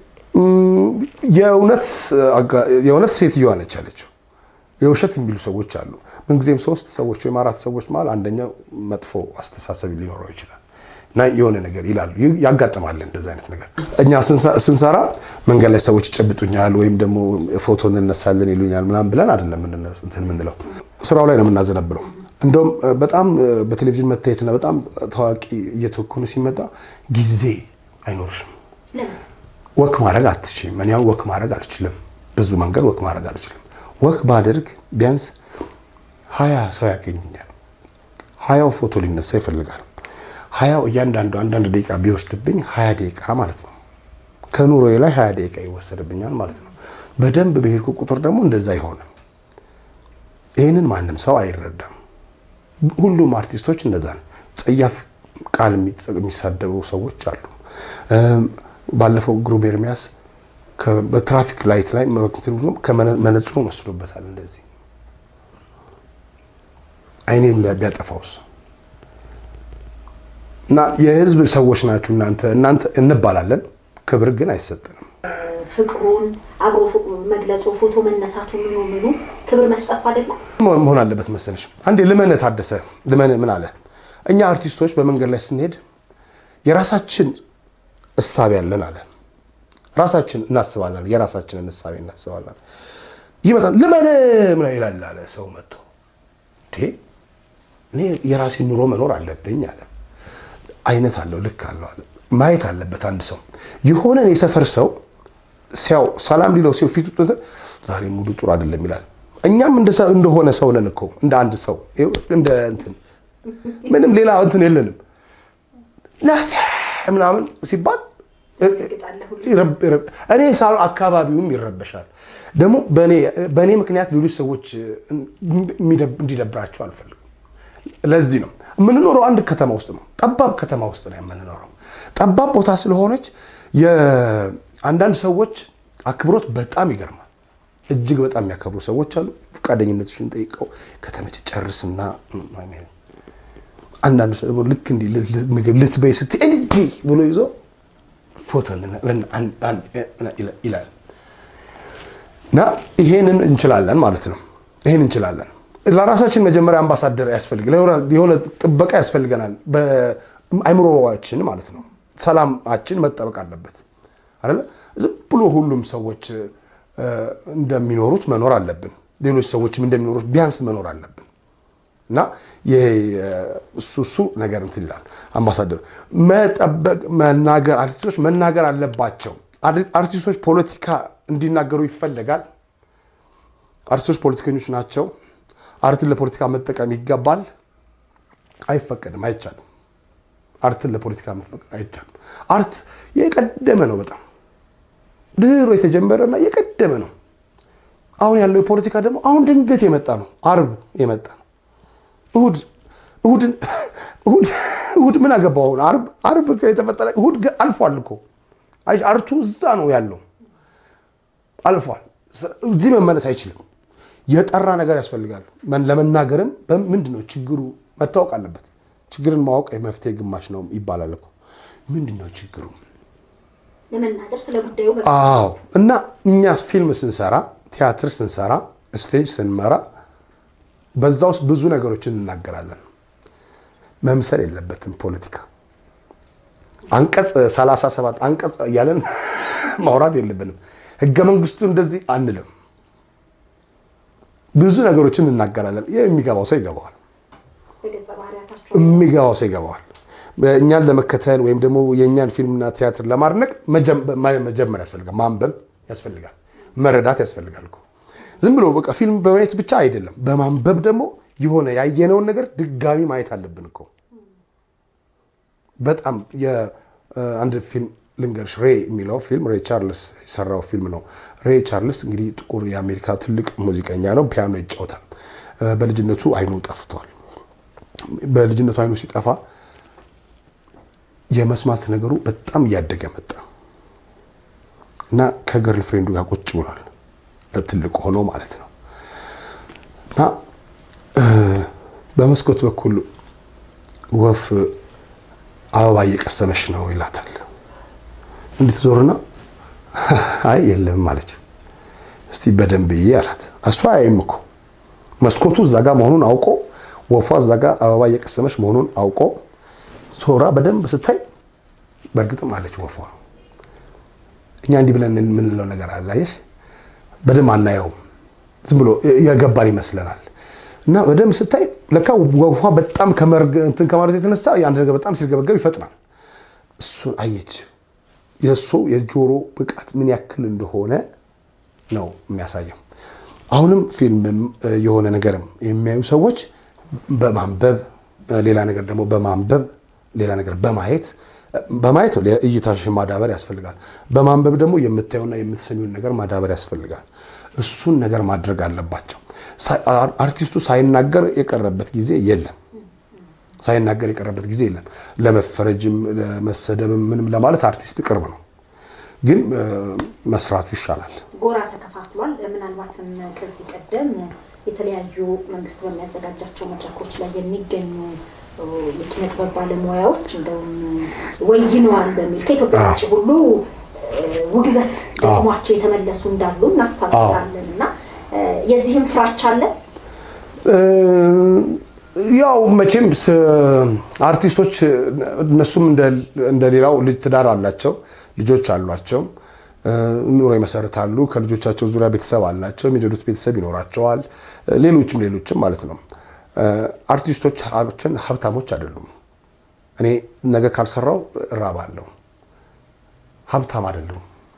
የእውነት ሴትየዋ ነች አለችው የውሸት የሚሉ ሰዎች አሉ ምን ጊዜም 3 ሰዎች ወይ 4 ሰዎች ማለት አንደኛው መጥፎ አስተሳሰብ ሊኖረው ይችላል እና የሆነ ነገር ይላሉ ያጋጥማል እንደዛ አይነት ነገር እኛ ስንሰራ መንገድ ላይ ሰዎች ይጨብጡኛል ወይም ደግሞ ፎቶ እንነሳለን ይሉኛል ምናምን ብለን አይደለም እንትን ምንለው ስራው ላይ ነው የምናዘነብለው እንደውም በጣም በቴሌቪዥን መታየትና በጣም ታዋቂ እየተኮነ ሲመጣ ጊዜ አይኖርሽም ወክ ማድረግ አትችልም እኔ ወክ ማድረግ አልችልም ብዙ መንገድ ወክ ማድረግ አልችልም ወክ ባደርግ ቢያንስ 20 ሰው ያገኘኛል 20 ፎቶ ሊነሳ ይፈልጋል 20 እያንዳንዱ አንዳንድ ደቂቃ ቢወስድብኝ 20 ደቂቃ ማለት ነው ከኑሮዬ ላይ 20 ደቂቃ ይወሰድብኛል ማለት ነው በደንብ በሄድኩ ቁጥር ደግሞ እንደዛ ይሆናል ይሄንን ማንም ሰው አይረዳም ሁሉም አርቲስቶች እንደዛ ነው ጸያፍ ቃል የሚሳደቡ ሰዎች አሉ ባለፈው ግሩም ኤርሚያስ በትራፊክ ላይት ላይ ከመነጽሩ መስሎበታል እንደዚህ አይኔም ቢያጠፋውስ እና የህዝብ ሰዎች ናችሁ እናንተ እንባላለን ክብር ግን አይሰጥንም ፍቅሩን አብሮ መግለጹ ፎቶ መነሳቱ ምኑ ክብር መስጠቱ አይደለም መሆን አለበት መሰለሽ አንዴ ለመነ ታደሰ ለመነ ምን አለ እኛ አርቲስቶች በመንገድ ላይ ስንሄድ የራሳችን እሳቤ ያለን አለ ራሳችን እናስባለን የራሳችንን እሳቤ እናስባለን ይመጣል ለምን ምን ይላል አለ ሰው መጥቶ እኔ የራሴ ኑሮ መኖር አለብኝ አለ አይነት አለው ልክ አለው አለ ማየት አለበት አንድ ሰው የሆነ የሰፈር ሰው ሲያው ሰላም ሊለው ሲው ፊቱ ዛሬ ሙሉ ጥሩ አይደለም ይላል እኛም እንደሆነ ሰው ነን እኮ እንደ አንድ ሰው እንደ እንትን ምንም ሌላ እንትን የለንም ናስ ምናምን ሲባል እኔ ሳሉ አካባቢውም ይረበሻል ደግሞ በኔ ምክንያት ሌሎች ሰዎች እንዲደብራቸው አልፈልግም ለዚህ ነው ምንኖረው አንድ ከተማ ውስጥ ነው ጠባብ ከተማ ውስጥ ነው የምንኖረው ጠባብ ቦታ ስለሆነች የአንዳንድ ሰዎች አክብሮት በጣም ይገርማል እጅግ በጣም ያከብሩ ሰዎች አሉ ፍቃደኝነትሽን ጠይቀው ከተመቸ ጨርስና አንዳንድ ሰው ልክ እንዲ ምግብ ልትበይ ስትይ እንዲ ብሎ ይዞ ፎቶ ይላል ና ይሄንን እንችላለን ማለት ነው ይሄን እንችላለን ለራሳችን መጀመሪያ አምባሳደር ያስፈልጋል የሆነ ጥበቃ ያስፈልገናል በአይምሮዋችን ማለት ነው ሰላማችን መጠበቅ አለበት አይደል ዝም ብሎ ሁሉም ሰዎች እንደሚኖሩት መኖር አለብን ሌሎች ሰዎችም እንደሚኖሩት ቢያንስ መኖር አለብን እና የሱሱ ነገር እንትን ይላል አምባሳደር መጠበቅ መናገር አርቲስቶች መናገር አለባቸው አርቲስቶች ፖለቲካ እንዲናገሩ ይፈልጋል አርቲስቶች ፖለቲከኞች ናቸው አርትን ለፖለቲካ መጠቀም ይገባል አይፈቀድም አይቻልም አርትን ለፖለቲካ መጠቀም አይቻልም አርት የቀደመ ነው በጣም ድሮ የተጀመረና የቀደመ ነው አሁን ያለው ፖለቲካ ደግሞ አሁን ድንገት የመጣ ነው አርብ የመጣ ነው እሁድ ምን አገባው አርብ ከተፈጠረ እሁድ አልፏል እኮ አይ አርቱ እዛ ነው ያለው አልፏል እዚህ መመለስ አይችልም የጠራ ነገር ያስፈልጋል ለመናገርም ምንድነው ችግሩ መታወቅ አለበት ችግርን ማወቅ የመፍትሄ ግማሽ ነው ይባላል እኮ ምንድነው ችግሩ ለመናገር ስለ ጉዳዩ አዎ እና እኛስ ፊልም ስንሰራ ቲያትር ስንሰራ ስቴጅ ስንመራ በዛውስ ብዙ ነገሮችን እናገራለን መምሰል የለበትም ፖለቲካ አንቀጽ 37 አንቀጽ ያለን ማውራት የለብንም ህገ መንግስቱ እንደዚህ አንልም ብዙ ነገሮችን እናገራለን የሚገባው ሰው ይገባዋል በገጸ ባህሪያታቸው የሚገባው ሰው ይገባዋል እኛን ለመከተል ወይም ደግሞ የኛን ፊልምና ቲያትር ለማድነቅ መጀመር ያስፈልጋል ማንበብ ያስፈልጋል መረዳት ያስፈልጋል ዝም ብሎ በቃ ፊልም በማየት ብቻ አይደለም በማንበብ ደግሞ የሆነ ያየነውን ነገር ድጋሚ ማየት አለብን እኮ በጣም የአንድ ፊልም ልንገርሽ ሬ የሚለው ፊልም ሬ ቻርልስ የሰራው ፊልም ነው ሬ ቻርልስ እንግዲህ ጥቁር የአሜሪካ ትልቅ ሙዚቀኛ ነው ፒያኖ ይጫወታል በልጅነቱ አይኑ ጠፍቷል በልጅነቱ አይኑ ሲጠፋ የመስማት ነገሩ በጣም ያደገ መጣ እና ከገርል ፍሬንዱ ጋር ቁጭ ብሏል ትልቅ ሆኖ ማለት ነው እና በመስኮት በኩል ወፍ አበባ እየቀሰመሽ ነው ይላታል እንድትዞርና አይ የለም ማለት እስቲ በደንብ ይያላት እሷ አይምኩ መስኮቱ እዛጋ መሆኑን አውቆ ወፏ እዛጋ አበባ እየቀሰመሽ መሆኑን አውቆ ሶራ በደንብ ስታይ በርግጥም አለች ወፏ እኛ እንዲህ ብለን ምንለው ነገር አላየሽ በደንብ አናየው ዝም ብሎ ያገባል ይመስለናል እና በደንብ ስታይ ለካ ወፏ በጣም ከማለት የተነሳ ያን ነገር በጣም ሲገበገብ ይፈጥናል እሱን አየች የሱ የጆሮ ብቃት ምን ያክል እንደሆነ ነው የሚያሳየው አሁንም ፊልም የሆነ ነገርም የሚያዩ ሰዎች በማንበብ ሌላ ነገር ደግሞ በማንበብ ሌላ ነገር በማየት ለእይታሽ ማዳበር ያስፈልጋል በማንበብ ደግሞ የምታዩና የምትሰሚው ነገር ማዳበር ያስፈልጋል እሱን ነገር ማድረግ አለባቸው አርቲስቱ ሳይናገር የቀረበት ጊዜ የለም ለመፈረጅም ለመሰደብም ምንም ለማለት አርቲስት ቅርብ ነው ግን መስራቱ ይሻላል ጎራ ተከፋፍሏል ምናልባትም ከዚህ ቀደም የተለያዩ መንግስት በሚያዘጋጃቸው መድረኮች ላይ የሚገኙ የኪነ ጥበብ ባለሙያዎች እንደውም ወይነዋል በሚል ከኢትዮጵያ ውጭ ሁሉ ውግዘት ገጥሟቸው የተመለሱ እንዳሉ እናስታውሳለንና የዚህም ፍራቻ አለ ያው መቼም አርቲስቶች እነሱም እንደሌላው ልጅ ትዳር አላቸው ልጆች አሏቸው ኑሮ ይመሰርታሉ ከልጆቻቸው ዙሪያ ቤተሰብ አላቸው የሚደዱት ቤተሰብ ይኖራቸዋል ሌሎችም ማለት ነው አርቲስቶች ሀብታሞች አይደሉም እኔ ነገ ካልሰራው ራባለሁ ሀብታም አይደሉም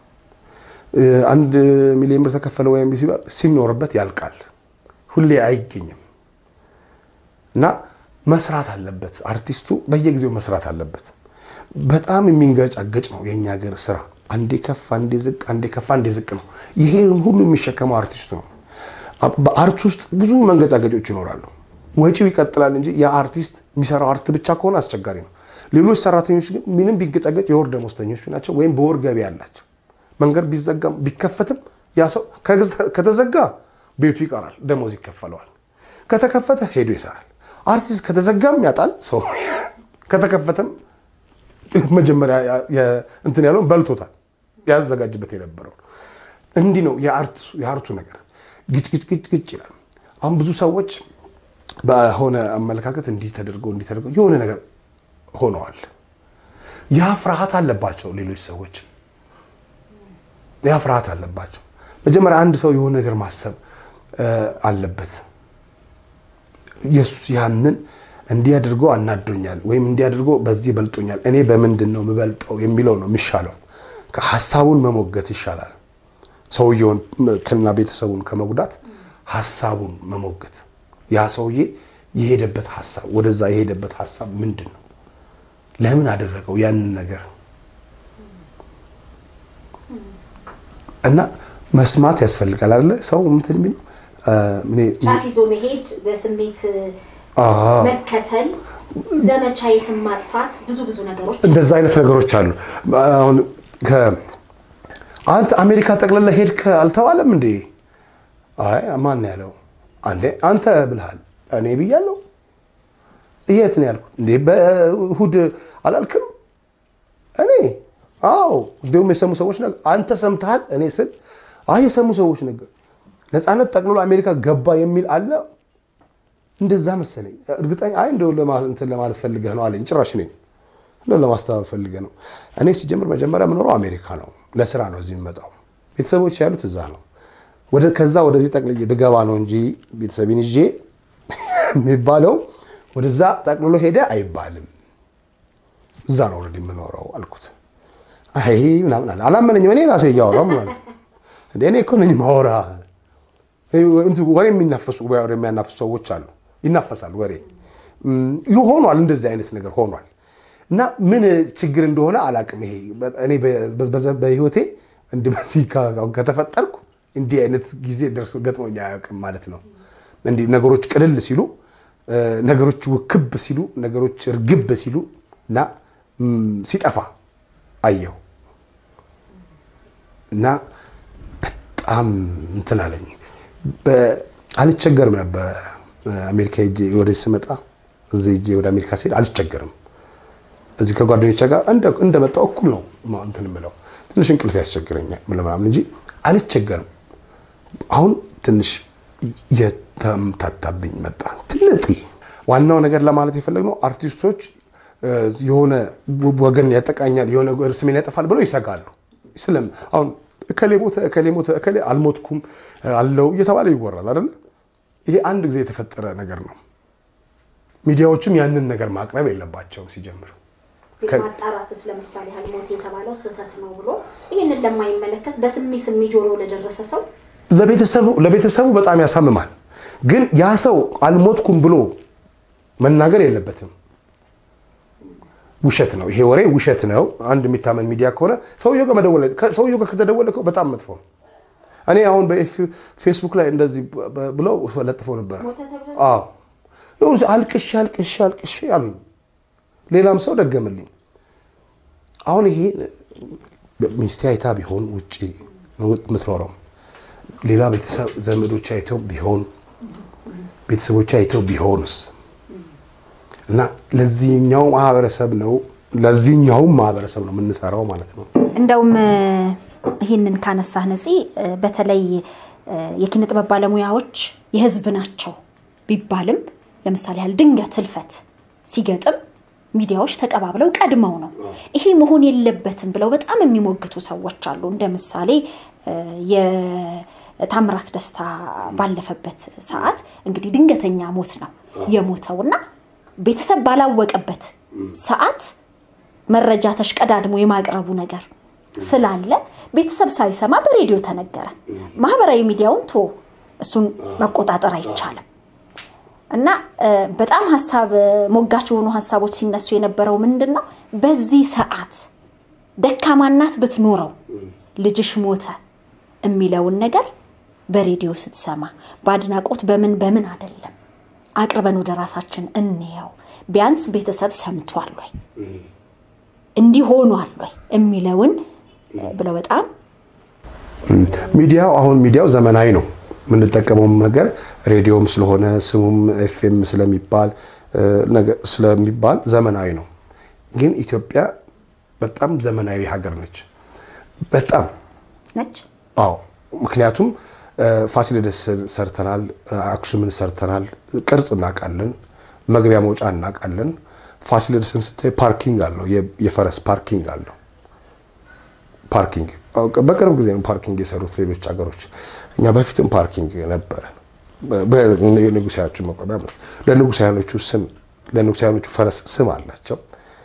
1 ሚሊዮን ብር ተከፈለ ወይም ቢሲባል ሲኖርበት ያልቃል ሁሌ አይገኝም እና መስራት አለበት አርቲስቱ በየጊዜው መስራት አለበት በጣም የሚንገጫገጭ ነው የኛ ሀገር ስራ አንዴ ከፍ አንዴ ዝቅ አንዴ ከፍ አንዴ ዝቅ ነው ይሄን ሁሉ የሚሸከመው አርቲስቱ ነው በአርት ውስጥ ብዙ መንገጫገጮች ይኖራሉ ወጪው ይቀጥላል እንጂ ያ አርቲስት የሚሰራው አርት ብቻ ከሆነ አስቸጋሪ ነው ሌሎች ሰራተኞች ግን ምንም ቢገጫገጭ የወር ደሞዝተኞች ናቸው ወይም በወር ገቢ ያላቸው መንገድ ቢዘጋም ቢከፈትም ያ ሰው ከተዘጋ ቤቱ ይቀራል ደሞዝ ይከፈለዋል ከተከፈተ ሄዶ ይሰራል አርቲስት ከተዘጋም ያጣል ሰው ከተከፈተም መጀመሪያ እንትን ያለው በልቶታል ያዘጋጅበት የነበረው እንዲ ነው የአርቱ ነገር ግጭ ይላል አሁን ብዙ ሰዎች በሆነ አመለካከት እንዲ ተደርገው የሆነ ነገር ሆነዋል ያ ፍርሃት አለባቸው ሌሎች ሰዎች ያ ፍርሃት አለባቸው መጀመሪያ አንድ ሰው የሆነ ነገር ማሰብ አለበት ኢየሱስ ያንን እንዲያድርጎ አናዶኛል ወይም እንዲያድርጎ በዚህ በልጦኛል እኔ በመንድነው ምበልጠው የሚለው ነው የሚሻለው ከሐሳቡን መሞገት ይሻላል ሰውየውን ከና ቤተሰቡን ከመጉዳት ሐሳቡን መሞገት ያ ሰውዬ የሄደበት ሐሳብ ወደዛ የሄደበት ሐሳብ ምንድነው ለምን አደረገው ያንን ነገር እና መስማት ያስፈልጋል አይደል ሰው እንትን የሚለው ጫፊዞ መሄድ በስሜት መከተል ዘመቻ የስም ማጥፋት ብዙ ነገሮች እንደዛ አይነት ነገሮች አሉ አሁን አንተ አሜሪካ ጠቅለለ ሄድክ አልተዋለም እንዴ አይ ማን ያለው አንተ ብለሃል እኔ ብያለሁ እየት ነው ያልኩት እንዴ በሁድ አላልክም እኔ አው እንደውም የሰሙ ሰዎች ነገር አንተ ሰምተሃል እኔ ስል አይ የሰሙ ሰዎች ነገር ነፃነት ጠቅልሎ አሜሪካ ገባ የሚል አለ እንደዛ መሰለኝ እርግጠኛ አይ እንደው ለማለት ፈልገህ ነው አለኝ ጭራሽ ነኝ ለማስተዋወቅ ፈልገህ ነው እኔ ሲጀምር መጀመሪያ ምኖረው አሜሪካ ነው ለስራ ነው እዚህ መጣው ቤተሰቦች ያሉት እዛ ነው ከዛ ወደዚህ ጠቅልዬ በገባ ነው እንጂ ቤተሰብን ይዤ የሚባለው ወደዛ ጠቅልሎ ሄደ አይባልም እዛ ነው ወረድ የምኖረው አልኩት አይ ምናምን አላመነኝም እኔ ራሴ ያወራው ማለት እኔ እኮ ነኝ ማወራ ወሬ የሚናፈሱ ወሬ የሚያናፍሱ ሰዎች አሉ ይናፈሳል ወሬ ይሆናል እንደዚህ አይነት ነገር ሆኗል እና ምን ችግር እንደሆነ አላቅም ይሄ እኔ በህይወቴ እንደዚህ ከተፈጠርኩ እንዲህ አይነት ጊዜ ደርሶ ገጥሞኛ አያውቅም ማለት ነው እንዴ ነገሮች ቅልል ሲሉ ነገሮች ውክብ ሲሉ ነገሮች እርግብ ሲሉና ሲጠፋ አየው እና በጣም እንትን አለኝ አልቸገርም ነበር አሜሪካ ወደ ስመጣ እዚህ ወደ አሜሪካ ሲል አልቸገርም እዚህ ከጓደኞቼ ጋር እንደመጣው እኩል ነው እንትን ምለው ትንሽ እንቅልፍ ያስቸግረኛል ምናምን እንጂ አልቸገርም አሁን ትንሽ የተምታታብኝ መጣ ትልጥ ዋናው ነገር ለማለት የፈለግነው አርቲስቶች የሆነ ወገን ያጠቃኛል የሆነ እርስሜን ያጠፋል ብለው ይሰጋሉ ስለም አሁን ከሌሞተ አልሞትኩም አለው እየተባለ ይወራል አይደል ይሄ አንድ ጊዜ የተፈጠረ ነገር ነው ሚዲያዎችም ያንን ነገር ማቅረብ የለባቸውም ሲጀምር ማጣራትስ ለምሳሌ አልሞት የተባለው ስህተት ነው ብሎ ይሄንን ለማይመለከት በስሚ ጆሮ ለደረሰ ሰው ለቤተሰቡ በጣም ያሳምማል ግን ያ ሰው አልሞትኩም ብሎ መናገር የለበትም ውሸት ነው ይሄ ወሬ ውሸት ነው አንድ የሚታመን ሚዲያ ከሆነ ሰውየው ጋር ከተደወለከው በጣም መጥፎ እኔ አሁን በፌስቡክ ላይ እንደዚህ ብለው ለጥፈው ነበር አዎ ይሁን አልቅሽ አሉኝ ሌላም ሰው ደገመልኝ አሁን ይሄ ሚስቴ አይታ ቢሆን ውጪ ነው የምትኖረው ሌላ ቤተሰብ ዘመዶች አይተው ቢሆን ቤተሰቦች አይተው ቢሆንስ እና ለዚህኛው ማህበረሰብ ነው የምንሰራው ማለት ነው እንደውም ይሄንን ካነሳህ ነፂ በተለይ የኪነ ጥበብ ባለሙያዎች የህዝብ ናቸው ቢባልም ለምሳሌ ያህል ድንገት ህልፈት ሲገጥም ሚዲያዎች ተቀባብለው ቀድመው ነው ይሄ መሆን የለበትም ብለው በጣም የሚሞግቱ ሰዎች አሉ እንደ ምሳሌ የታምራት ደስታ ባለፈበት ሰዓት እንግዲህ ድንገተኛ ሞት ነው የሞተውና ቤተሰብ ባላወቀበት ሰዓት መረጃ ተሽቀዳድሞ የማቅረቡ ነገር ስላለ ቤተሰብ ሳይሰማ በሬዲዮ ተነገረ ማህበራዊ ሚዲያውን እሱን መቆጣጠር አይቻልም እና በጣም ሐሳብ ሞጋች ሆኖ ሐሳቦች ሲነሱ የነበረው ምንድነው በዚህ ሰዓት ደካማናት ብትኖረው ልጅሽ ሞተ የሚለውን ነገር በሬዲዮ ስትሰማ ባድናቆት በምን አይደለም አቅርበን ወደ ራሳችን እንየው ቢያንስ ቤተሰብ ሰምቷል ወይ እንዲህ ሆኗል ወይ የሚለውን ብለው በጣም ሚዲያው ዘመናዊ ነው ምን ተጠቀመው ነገር ሬዲዮም ስለሆነ ስሙም ኤፍኤም ስለሚባል ዘመናዊ ነው ግን ኢትዮጵያ በጣም ዘመናዊ ሀገር ነች በጣም ነች አዎ ምክንያቱም ፋሲለደስ ሰርተናል አክሱምን ሰርተናል ቅርጽ እናቃለን መግቢያ መውጫ እናቃለን ፋሲለደስን ስታይ ፓርኪንግ አለው የፈረስ ፓርኪንግ አለው ፓርኪንግ በቅርብ ጊዜ ነው ፓርኪንግ የሰሩት ሌሎች ሀገሮች እኛ በፊትም ፓርኪንግ ነበር በንጉሳያኖቹ መቆሚያ ለንጉሳያኖቹ ፈረስ ስም አላቸው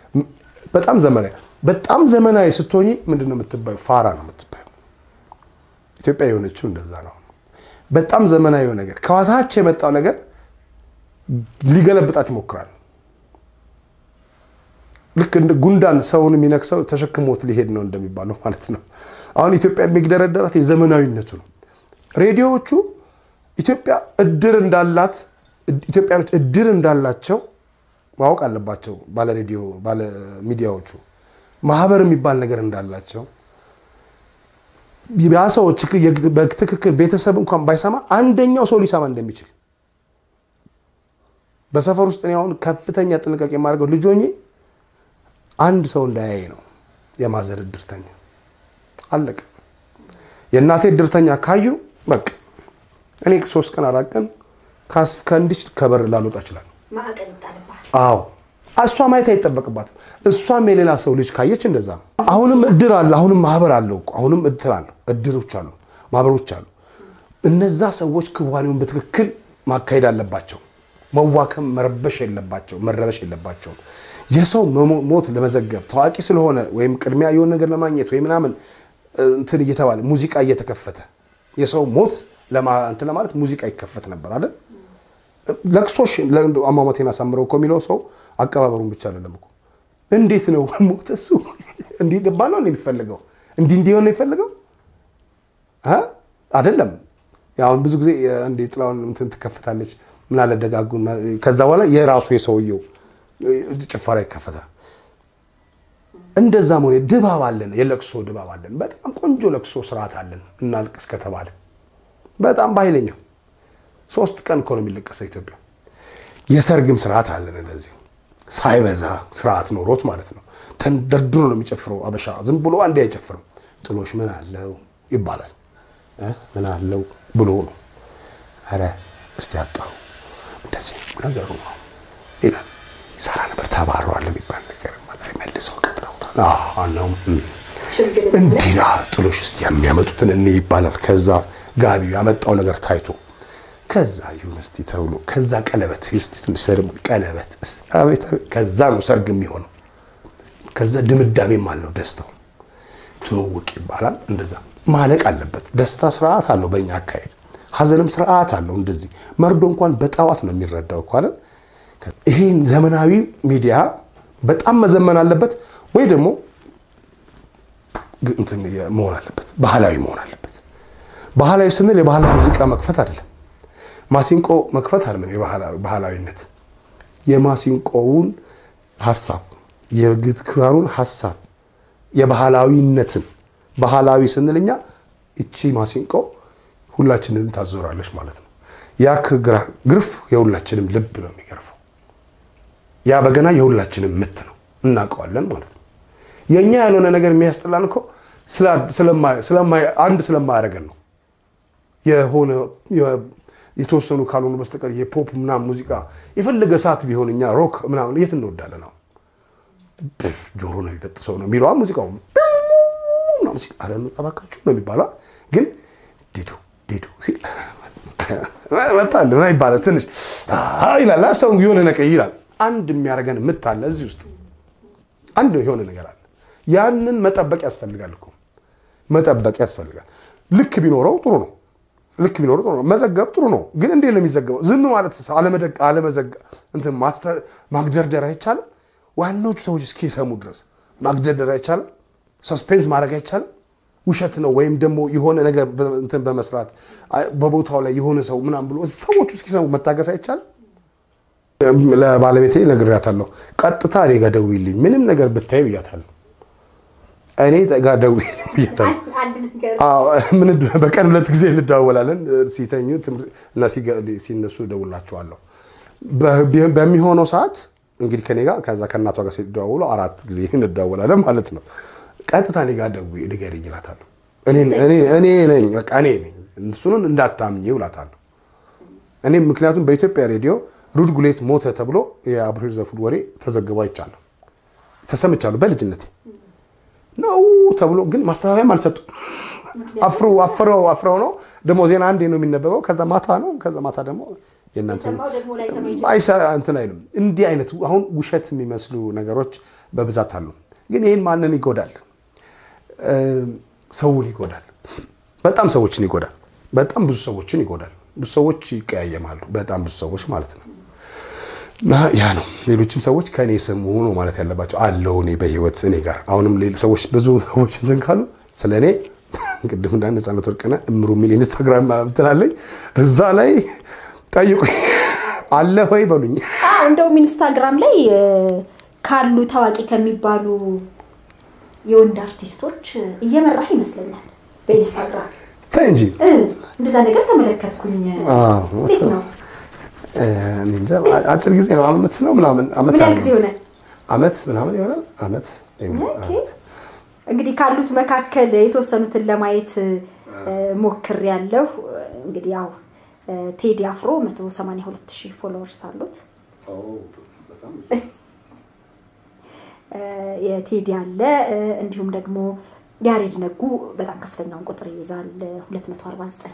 በጣም ዘመናዊ ስትሆኚ ምንድነው የምትባዩ ፋራ ነው የምትባዩ ኢትዮጵያ የሆነችው እንደዛ ነው በጣም ዘመናዊ ነገር ከዋታች የመጣው ነገር ሊገለብጣት ይሞክራል ልክ እንደ ጉንዳን ሰውን የሚነክሰው ተሸክሞት ሊሄድ ነው እንደሚባለው ማለት ነው አሁን ኢትዮጵያ የሚገደረደራት የዘመናዊነቱ ነው ሬዲዮዎቹ ኢትዮጵያ እድር እንዳላት ኢትዮጵያኖች እድር እንዳላቸው ማወቅ አለባቸው ባለ ሬዲዮ ባለ ሚዲያዎቹ ማህበር የሚባል ነገር እንዳላቸው ቢያሰዎች በትክክል ቤተሰብ እንኳን ባይሰማ አንደኛው ሰው ሊሰማ እንደሚችል በሰፈር ውስጥ ነው አሁን ከፍተኛ ጥንቃቄ ማድረግ ልጆኝ አንድ ሰው እንዳያይ ነው የማዘር እድርተኛ አለቀ የእናቴ እድርተኛ ካዩ በቃ እኔ 3 ቀን 4 ቀን ከእንዲች ከበር ላልወጣ ይችላል ማዕቀብ ይጣልባል አዎ እሷ ማየት አይተበቅባትም እሷም የሌላ ሰው ልጅ ካየች እንደዛ አሁንም እድር አለ አሁንም ማህበር አለው አሁንም እድሮች አሉ ማህበሮች አሉ እነዛ ሰዎች ክዋኔውን በትክክል ማካሄድ አለባቸው መዋከም መረበሽ የለባቸው የሰው ሞት ለመዘገብ ታዋቂ ስለሆነ ወይም ቅድሚያ የሆነ ነገር ለማግኘት ወይ ምናምን እንትን እየተባለ ሙዚቃ እየተከፈተ የሰው ሞት እንትን ለማለት ሙዚቃ ይከፈት ነበር አይደል ለክሶሽ አማማቴና ሳምረው ኮሚለው ሰው አቀባበሩን ብቻ አይደለም እኮ እንዴት ነው ሞተሱ እንዴ ደባለው ነው የሚፈልገው እንዲሆነ ነው የሚፈልገው አይደለም ያው ብዙ ጊዜ እንዴ ጥላውን እንትን ተከፈታለች ምን አለ ደጋጉን ከዛ በኋላ የራሱ የሰውየው ጭፈራ ይከፈታል እንደዛ ሞኔ ድባብ አለን የለክሶ ድባብ አለን በጣም ቆንጆ ለክሶ ስርዓት አለን እናልቅስ ከተባለ በጣም ባይለኛው 3 ቀን እኮ ነው የሚለቀሰው ኢትዮጵያ የሰርግም ስርዓት አለን እንደዚህ ሳይበዛ ስርዓት ኖሮት ማለት ነው ተንደርድሮ ነው የሚጨፍረው አበሻ ዝም ብሎ አንዴ አይጨፍርም ጥሎሽ ምን አለው ይባላል ምን አለው ብሎ ነው አረ እስቲ አጣው እንደዚህ ነገሩ ነው ይላል ሰራ ነበር ተባረዋል የሚባል ነገር ማለት መልሰው ቀጥረውታል አዎ እንዲና ጥሎሽ እስቲ የሚያመጡትን እኔ ይባላል ከዛ ጋቢው ያመጣው ነገር ታይቶ ከዛ ዩኒቨርሲቲ ተብሎ ከዛ ቀለበት እስቲ ትንሽ ሰርግ ቀለበት አቤት ከዛ ነው ሰርግ የሚሆነው ከዛ ድምዳሜም አለው ደስታው ትውውቅ ይባላል እንደዛ ማለቅ አለበት ደስታ ስርዓት አለው በእኛ አካሄድ ሐዘንም ስርዓት አለው እንደዚህ መርዶ እንኳን በጣዋት ነው የሚረዳው እኮ አይደል ይሄን ዘመናዊ ሚዲያ በጣም መዘመን አለበት ወይ ደግሞ እንትን መሆን አለበት ባህላዊ መሆን አለበት ባህላዊ ስንል የባህላዊ ሙዚቃ መክፈት አይደለም ማሲንቆ መክፈት አይደለም የባህላዊነት የማሲንቆውን ሐሳብ የግትክራሩን ሐሳብ የባህላዊነትን ባህላዊ ስንልኛ እቺ ማሲንቆ ሁላችንንም ታዞራለች ማለት ነው ያ ግርፍ የሁላችንም ልብ ነው የሚገርፈው ያ በገና የሁላችንም ምት ነው እናቀዋለን ማለት ነው የኛ ያልሆነ ነገር የሚያስጠላን እኮ ስለማያረገን ነው የሆነ የተወሰኑ ካልሆኑ በስተቀር የፖፕ ምናምን ሙዚቃ የፈለገ ሰዓት ቢሆንኛ ሮክ ምናምን የት እንወዳለን ነው ጆሮ ነው ይበጥሰው ነው የሚለው ሙዚቃው ነው ሲል አረኑ ተባካቹ ነው የሚባለው ግን ዲዱ ሲል ወጣል ነው ይባላል ትንሽ ይላል ሰው የሆነ ነገር ይላል አንድ የሚያረገን ምታለ እዚህ ውስጥ አንድ የሆነ ነገር አለ ያንን መጠበቅ ያስፈልጋል እኮ መጠበቅ ያስፈልጋል ልክ ቢኖረው ጥሩ ነው ልክ ቢኖረው ጥሩ ነው መዘገብ ጥሩ ነው ግን እንዴ ለሚዘገበው ዝም ማለት አለመዘገብ እንትን ማስተር ማግደርደር አይቻልም ዋናው ሰዎች እስኪሰሙ ድረስ ማግደርደር አይቻልም ሰስፔንስ ማድረግ አይቻልም ውሸት ነው ወይም ደግሞ የሆነ ነገር እንትን በመስራት በቦታው ላይ የሆነ ሰው ምናም ብሎ ሰዎች እስኪሰሙ መታገስ አይቻልም ለባለቤቴ ነግሬያታለሁ ቀጥታ እኔ ጋር ደውይልኝ ምንም ነገር ብታይ ብያታለሁ እኔ ጋር ደውይልኝ ብያታለሁ አዎ ምን በቀን 2 ጊዜ እንደዋወላለን ሲተኙ እና ሲነሱ ደውላቸዋለሁ በሚሆነው ሰዓት እንግዲህ ከኔ ጋር ከዛ ከናቷ ጋር ሲደዋወሉ 4 ጊዜ እንደዋወላለን ማለት ነው ቀጥታ እኔ ጋር ደውይ ንገሪኝ እላታለሁ እኔ ነኝ በቃ እኔ ነኝ እሱን እንዳታምኚው እላታለሁ እኔ ምክንያቱም በኢትዮጵያ ሬዲዮ ሩድ ጉሌት ሞተ ተብሎ የአብሪል ዘፉድ ወሬ ተዘግቦ አይቻለሁ ተሰምቻለሁ በልጅነቴ ነው ተብሎ ግን ማስተባበያም አልሰጡ አፍረው ነው ደሞ ዜና አንዴ ነው የሚነበበው ከዛ ማታ ነው ከዛ ማታ ደሞ የናንተ እንትን አይሉም እንዲህ አይነት አሁን ውሸት የሚመስሉ ነገሮች በብዛት አሉ ግን ይሄን ማንን ይጎዳል ሰውን ይጎዳል በጣም ሰዎችን ይጎዳል በጣም ብዙ ሰዎችን ይጎዳል ብዙ ሰዎች ይቀያየማሉ በጣም ብዙ ሰዎች ማለት ነው ያ ነው ሌሎችም ሰዎች ከኔ ስም ሆኖ ማለት ያለባቸው አለው እኔ በህይወት እኔ ጋር አሁንም ሰዎች ብዙ ሰዎች እንትን ካሉ ስለኔ ቅድም እንደ ነፃነት ወርቅነህ እምሩ ሚል ኢንስታግራም ብትላለኝ እዛ ላይ ጠይቁኝ አለ ሆይ በሉኝ እንደውም ኢንስታግራም ላይ ካሉ ታዋቂ ከሚባሉ የወንድ አርቲስቶች እየመራህ ይመስለኛል በኢንስታግራም ታንጂ እንደዛ ነገር ተመለከትኩኝ እንዴት ነው እንጃ አጭር ጊዜ ነው አመት ነው ምናምን አመት ያለው አመት ምናምን ይሆናል አመት እንግዲህ ካሉት መካከል የተወሰኑትን ለማየት ሞክር ያለው እንግዲህ ያው ቴዲ አፍሮ 182000 ፎሎወርስ አሉት በጣም የቴዲ አለ እንዲሁም ደግሞ ያሬድ ነጉ በጣም ከፍተኛውን ቁጥር ይዛል 249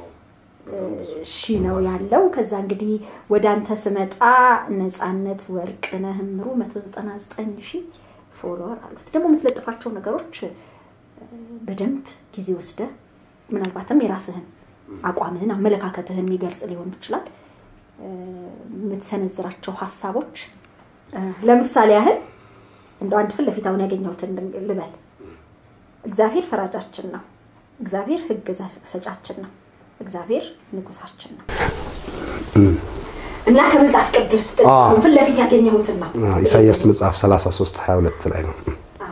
ሺ ነው ያለው ከዛ እንግዲህ ወደ አንተ ስመጣ ነፃነት ወርቅነህ እምሩ 199 ሺ ፎሎወር አሉት ደግሞ የምትለጥፋቸው ነገሮች በደንብ ጊዜ ወስደ ምናልባትም የራስህን አቋምህን አመለካከትህን የሚገልጽ ሊሆን ይችላል የምትሰነዝራቸው ሐሳቦች ለምሳሌ ያህል እንደው አንድ ፍል ለፊታውን ያገኘሁትን ልበል እግዚአብሔር ፈራጃችን ነው እግዚአብሔር ህግ ሰጫችን ነው እግዚአብሔር ንጉሳችን ነው እና ከመጽሐፍ ቅዱስ ፍል ለፊት ያገኘሁትን ነው ኢሳይያስ መጽሐፍ 33:22 ላይ ነው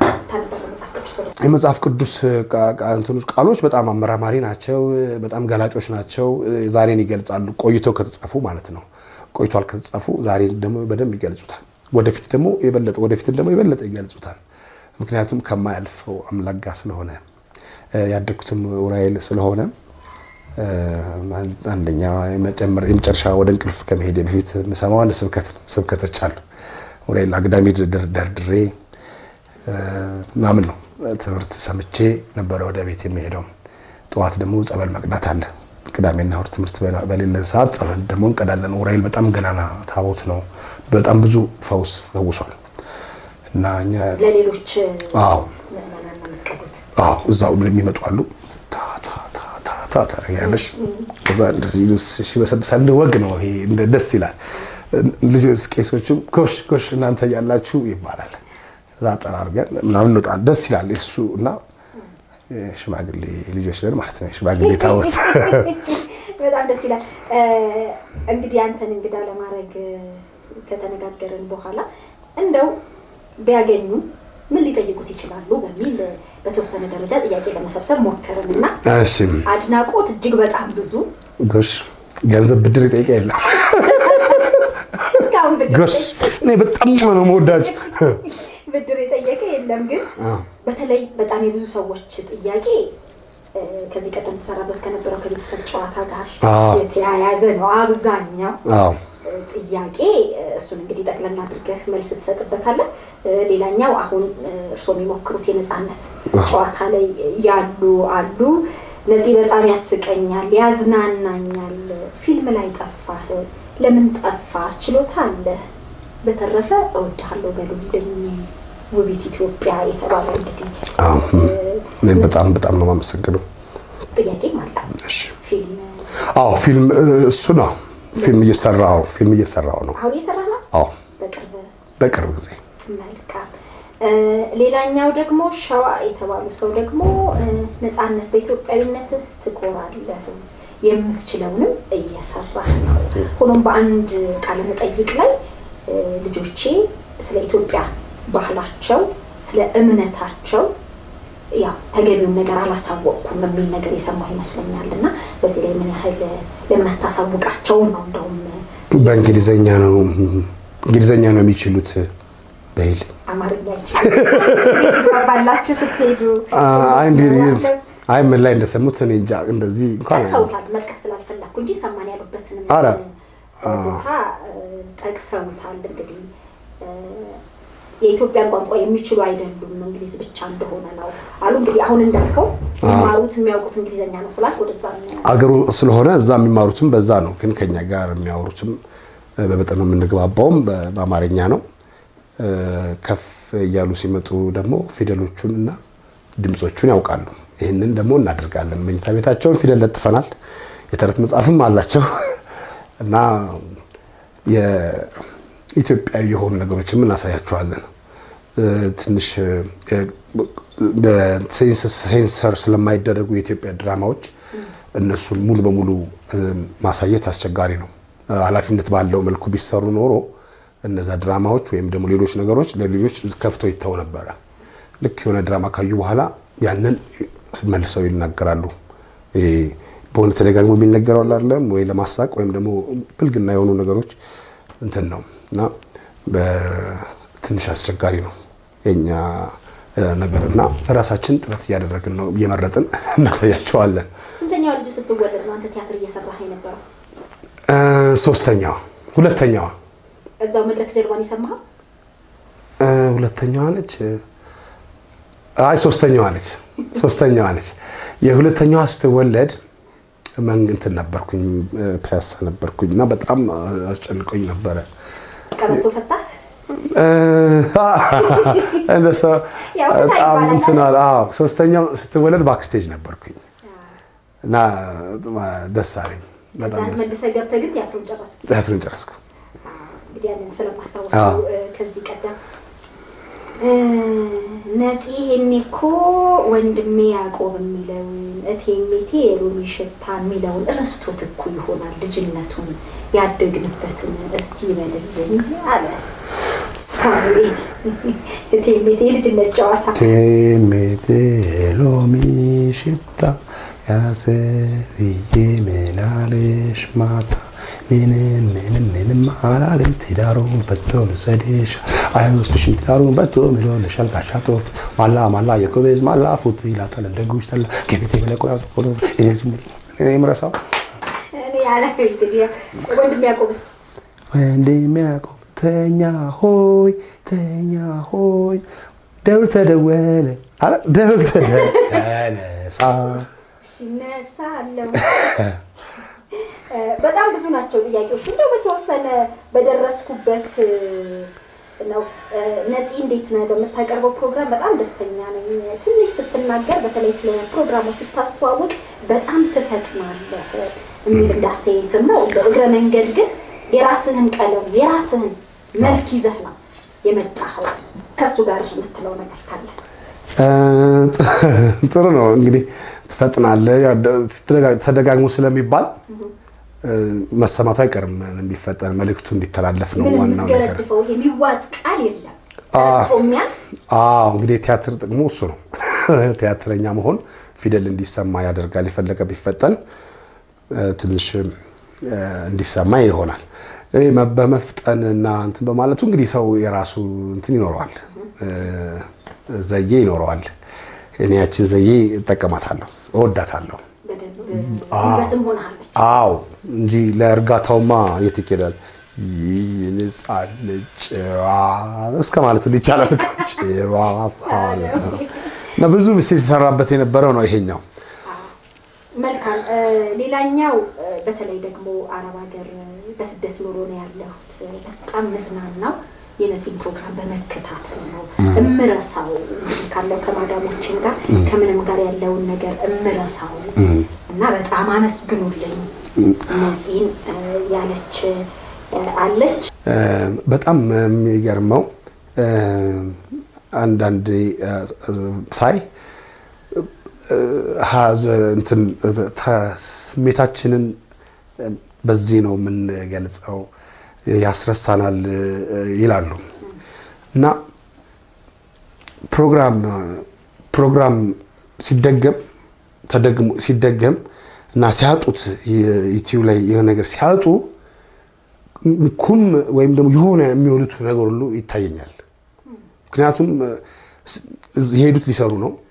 የመጽሐፍ ቅዱስ ቃሎች በጣም አመራማሪ ናቸው በጣም ገላጮች ናቸው ዛሬን ይገልጻሉ ቆይተው ከተጻፉ ማለት ነው ቆይቷል ከተጻፉ ዛሬ ደግሞ በደንብ ይገልጹታል ወደፊት ደግሞ የበለጠ ይገልጹታል ምክንያቱም ከማያልፈው አምላክ ጋር ስለሆነ ያደኩትም ኡራኤል ስለሆነ አንደኛ የመጨረሻ ወደ እንቅልፍ ከመሄድ በፊት መሰማው አንድ ስብከቶች አሉ ኡራኤል አግዳሚ ደርድሬ ናምን ነው ትምህርት ሰምቼ ነበር ወደ ቤት የሚሄደው ጧት ደግሞ ጸበል መቅዳት አለ ቅዳሜና እሁድ ትምህርት በሌለን ሰዓት ጸበል ደግሞ እንቀዳለን ኡራኤል በጣም ገናና ታቦት ነው በጣም ብዙ ፈውሷል እና እኛ ለሌሎች እዛው የሚመጡ አሉ ታታታታታታያለሽ ከዛ እንደዚህ በሰብሳለ ወግ ነው ይሄ እንደ ደስ ይላል ልጆች ቄሶችም ኮሽ እናንተ ያላችሁ ይባላል ከዛ ጠራርገን ምናምን ነው ደስ ይላል እሱ እና ሽማግሌ ልጆች ነን ማለት ነው ሽማግሌ ታወት በጣም ደስ ይላል እንግዲህ አንተን እንግዳ ለማድረግ ከተነጋገርን በኋላ እንደው ቢያገኙ ምን ሊጠይቁት ይችላሉ በሚል በተወሰነ ደረጃ ጥያቄ ለመሰብሰብ ሞከርንና እሺ አድናቆት እጅግ በጣም ብዙ ጎሽ ገንዘብ ብድር ይጠይቅ የለም እስካሁን ጎሽ እኔ በጣም ነው የምወዳችሁ ብድር ይጠይቅ የለም ግን በተለይ በጣም የብዙ ሰዎች ጥያቄ ከዚህ ቀደም ተሰራበት ከነበረው ከቤተሰብ ጨዋታ ጋር የተያያዘ ነው አብዛኛው ጥያቄ እሱን እንግዲህ ጠቅለልና አድርገህ መልስ ተሰጥበታለህ ሌላኛው አሁን እርሶ የሚሞክሩት የነፃነት ጨዋታ ላይ አሉ ለዚህ በጣም ያስቀኛል ያዝናናኛል ፊልም ላይ ጠፋህ ለምን ጠፋ ችሎታ አለ በተረፈ እወድሃለሁ በሉልኝ ውቢት ኢትዮጵያ የተባለ እንግዲህ ምን በጣም ነው ማመሰግነው ጥያቄ ማለት እሺ ፊልም እሱ ነው ፊልም እየሰራው ነው አሁን እየሰራ ነው በቅርብ ጊዜ መልካም ሌላኛው ደግሞ ሸዋ የተባሉ ሰው ደግሞ ነፃነት በኢትዮጵያዊነት ትኮራለህ የምትችለውንም እየሰራህ ነው ሆኖም በአንድ ቃለ መጠይቅ ላይ ልጆቼ ስለ ኢትዮጵያ ባህላቸው ስለ እምነታቸው ያው ተገቢውን ነገር አላሳወቅኩም የሚል ነገር የሰማሁ ይመስለኛልና በዚህ ላይ ምን ያህል ለምን አታሳውቃቸው ነው እንደውም በእንግሊዘኛ ነው የሚችሉት በይል አማርኛቸው ባላችሁ ስትሄዱ አይ ምን ላይ እንደሰሙት እኔ እንጃ እንደዚህ እንኳን ሰውታል መልከስ ስላልፈለኩ እንጂ ሰማን ያሉበትን ቦታ ጠቅሰውታል እንግዲህ የኢትዮጵያን ቋንቋ የሚችሉ አይደሉም እንግሊዝ ብቻ እንደሆነ ነው አሉ እንግዲህ አሁን እንዳልከው የሚማሩት የሚያውቁት እንግሊዘኛ ነው ስላልኩ ወደዛ አገሩ ስለሆነ እዛ የሚማሩትም በዛ ነው ግን ከኛ ጋር የሚያወሩትም በበጠኑ የምንግባባውም በአማርኛ ነው ከፍ ያሉ ሲመጡ ደግሞ ፊደሎቹንና ድምጾቹን ያውቃሉ ይሄንን ደግሞ እናደርጋለን መኝታ ቤታቸውን ፊደል ለጥፈናል የተረት መጽሐፍም አላቸው እና የኢትዮጵያዊ የሆኑ ነገሮችን እናሳያቸዋለን ትንሽ በሴንሰር ስለማይደረጉ የኢትዮጵያ ድራማዎች እነሱን ሙሉ በሙሉ ማሳየት አስቸጋሪ ነው ኃላፊነት ባለው መልኩ ቢሰሩ ኖሮ እነዛ ድራማዎች ወይም ደግሞ ሌሎች ነገሮች ለሌሎች ከፍቶ ይተው ነበር ልክ የሆነ ድራማ ካዩ በኋላ ያንን መልሰው ይናገራሉ በሆነ ተደጋግሞ የሚነገረው አይደለም ወይ ለማሳቅ ወይም ደግሞ ብልግና የሆኑ ነገሮች እንትን ነውና በትንሽ አስቸጋሪ ነው የኛ ነገርና ራሳችን ጥረት ያደረግን ነው እየመረጥን እናሳያቸዋለን ስንተኛው ልጅ ስትወለድ ነው አንተ ቲያትር እየሰራህ የነበረው ሁለተኛዋ እዛው መድረክ ጀርባን ይሰማሃል ሁለተኛዋ ነች ሶስተኛዋ ነች የሁለተኛዋ ስትወለድ እንትን ነበርኩኝ ፒያሳ ነበርኩኝና በጣም አስጨንቆኝ ነበር ቀበቶ ፈታህ እንደዛ በጣም እንትን አዎ ሶስተኛው ስትወለድ ባክስቴጅ ነበርኩኝ እና ደስ አለኝ በጣም ደስ መልሰህ ገብተህ ግን ቲያትሩን ጨረስኩ እንግዲህ ያንን ስለማስታወሰው ከዚህ ቀደም ነፂሄኔኮ ወንድሜ ያዕቆብ የሚለውን እቴሜቴ የሎሚ ሽታ የሚለውን ረስቶት እኮ ይሆናል ልጅነቱን ያደግንበትን እስቲ ይበልልኝ አለ ሳሙኤል እቴሜቴ ልጅነት ጨዋታ እቴሜቴ የሎሚ ሽታ ያሰብዬ ምናለሽ ማታ ምንም አላለም ትዳሩን ፈቶ ልሰድሽ አይወስድሽም ትዳሩን ፈቶ ምሎልሽ አልጋሻቶ ማላ የኮቤዝ ማላ ፉት ይላታል እንደጉሽ ተላ ከቤቴ በለቆ ያስቆሎ እኔ ምራሳው እኔ ያለ እንግዲህ ወንድሜ ያዕቆብ ተኛ ሆይ ደውል ተደወለ አለ ደውል ተነሳ ሽነሳለው በጣም ብዙ ናቸው ጥያቄዎች እንደው በተወሰነ በደረስኩበት ነው ነፂ እንዴት ነው በመታቀርበው ፕሮግራም በጣም ደስተኛ ነኝ ትንሽ ስትናገር በተለይ ስለ ፕሮግራሙ ስታስተዋውቅ በጣም ተፈጥናለህ የሚል እንዳስተያየት ነው እግረ መንገድ ግን የራስህን ቀለም የራስህን መልክ ይዘህ ነው የመጣኸው ከሱ ጋር የምትለው ነገር ካለ ጥሩ ነው እንግዲህ ተፈጥናለህ ተደጋግሞ ስለሚባል መሰማቱ አይቀርም እንዲፈጠን መልእክቱ እንዲተላለፍ ነው ዋናው ነገር የሚዋጥ ቃል የለም ጦሚያን እንግዲህ ቲያትር ጥቅሙ እሱ ነው ቲያትረኛ መሆን ፊደል እንዲሰማ ያደርጋል ይፈልጋ ቢፈጠን ትንሽ እንዲሰማ ይሆናል በመፍጠንና እንትን በማለቱ እንግዲህ ሰው የራሱ እንትን ይኖረዋል ዘዬ ይኖረዋል እኔ ያችን ዘዬ እጠቀማታለሁ እወዳታለሁ በደንብ ሆነሃል እንጂ ለእርጋታውማ የትከዳል ይንጻልጭ እስከ ማለቱ ሊቻላል ጭዋሳለ ብዙ ምስል ሲሰራበት የነበረው ነው ይሄኛው መልካም ሌላኛው በተለይ ደግሞ አረብ ሀገር በስደት ኑሮ ነው ያለሁት በጣም መዝናናው የነፂን ፕሮግራም በመከታተል ነው እምረሳው ካለው ከማዳሞችን ጋር ከምንም ጋር ያለውን ነገር እምረሳው እና በጣም አመስግኑልኝ ነፂን ያለች አለች በጣም የሚገርመው አንዳንድ ሳይ እንትን ስሜታችንን በዚህ ነው ምን ገልጸው ያስረሳናል ይላሉ እና ፕሮግራም ሲደገም እና ሲያጡት ዩቲዩብ ላይ የሆነ ነገር ሲያጡ ወይም ደግሞ የሆነ የሚወሉት ነገር ሁሉ ይታየኛል ምክንያቱም ይሄዱት ሊሰሩ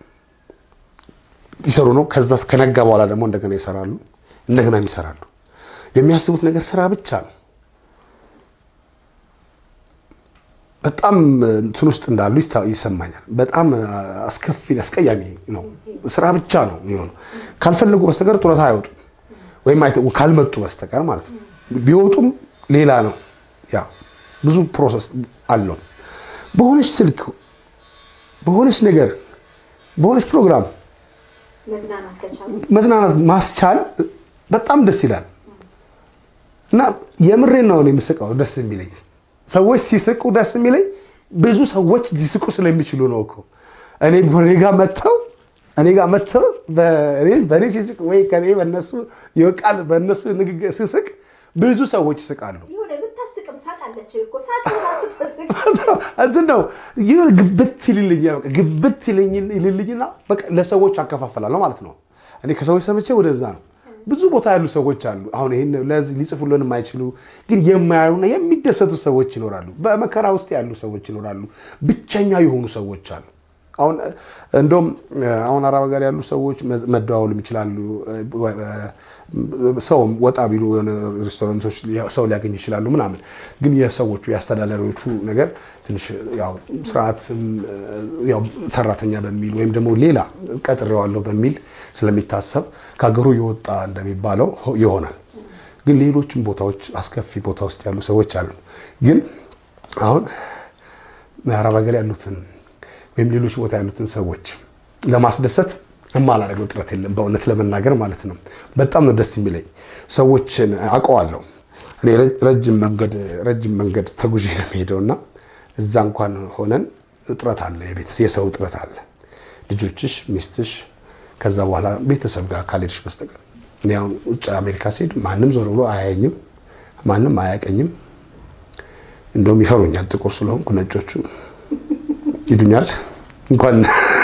ነው ከዛ ከነጋ በኋላ ደግሞ እንደገና ይሰራሉ የሚያስቡት ነገር ስራ ብቻ ነው በጣም እንትን ውስጥ እንዳሉ ይሰማኛል በጣም አስቀያሚ ነው ስራ ብቻ ነው የሚሆነው ካልፈለጉ በስተቀር ጡረታ አይወጡ ወይም ካልመጡ በስተቀር ማለት ነው ቢወጡም ሌላ ነው ያ ብዙ ፕሮሰስ አለው በሆነች ስልክ በሆነች ነገር በሆነች ፕሮግራም መዝናናት ማስቻል በጣም ደስ ይላል እና የምሬን ነው የምስቀው ደስ የሚለኝ ሰዎች ሲስቁ ደስ የሚለኝ ብዙ ሰዎች ሊስቁ ስለሚችሉ ነው እኮ እኔ መተው በእኔ ሲስቁ ወይ ከኔ በእነሱ ይወቃል በእነሱ ንግግር ሲስቅ ብዙ ሰዎች ይስቃሉ ይሁን ብታስቅም ሳቃለች እኮ ሳቅ ራሱ ተስቅ ነው ግብት ይልልኝና በቃ ለሰዎች አከፋፈላለሁ ማለት ነው እኔ ከሰዎች ሰምቼ ወደዛ ነው ብዙ ቦታ ያሉ ሰዎች አሉ አሁን ይሄን ለዚህ ሊጽፉልን የማይችሉ ግን የማያዩና የሚደሰቱ ሰዎች ይኖራሉ በመከራ ውስጥ ያሉ ሰዎች ይኖራሉ ብቸኛ የሆኑ ሰዎች አሉ አሁን እንደውም አሁን አረብ ሀገር ያሉ ሰዎች መደዋወልም ይችላሉ ሰው ወጣ ቢሉ ሬስቶራንቶች ሰው ሊያገኝ ይችላሉ ምናምን ግን የሰዎቹ ያስተዳዳሪዎቹ ነገር ትንሽ ያው ስርዓት ያው ሰራተኛ በሚል ወይም ደግሞ ሌላ ቀጥሬዋለሁ በሚል ስለሚታሰብ ካገሩ ይወጣ እንደሚባለው ይሆናል ግን ሌሎችም ቦታዎች አስከፊ ቦታ ውስጥ ያሉ ሰዎች አሉ ግን አሁን አረብ ሀገር ያሉትን ወይም ሌሎች ቦታ ያሉትን ሰዎች ለማስደሰት እማላደርገው ጥረት የለም በእውነት ለመናገር ማለት ነው በጣም ነው ደስ የሚለኝ ሰዎችን አውቀዋለሁ እኔ ረጅም መንገድ ተጉዤ ነው የምሄደውና እዛ እንኳን ሆነን ጥረት አለ የሰው ጥረት አለ ልጆችሽ ሚስትሽ ከዛ በኋላ ቤተሰብ ጋር ካልሄድሽ በስተቀር እኔ አሁን ውጭ አሜሪካ ስሄድ ማንም ዞር ብሎ አያየኝም ማንም አያቀኝም እንደውም ይፈሩኛል ጥቁር ስለሆንኩ ነጮቹ ይዱኛል እንኳን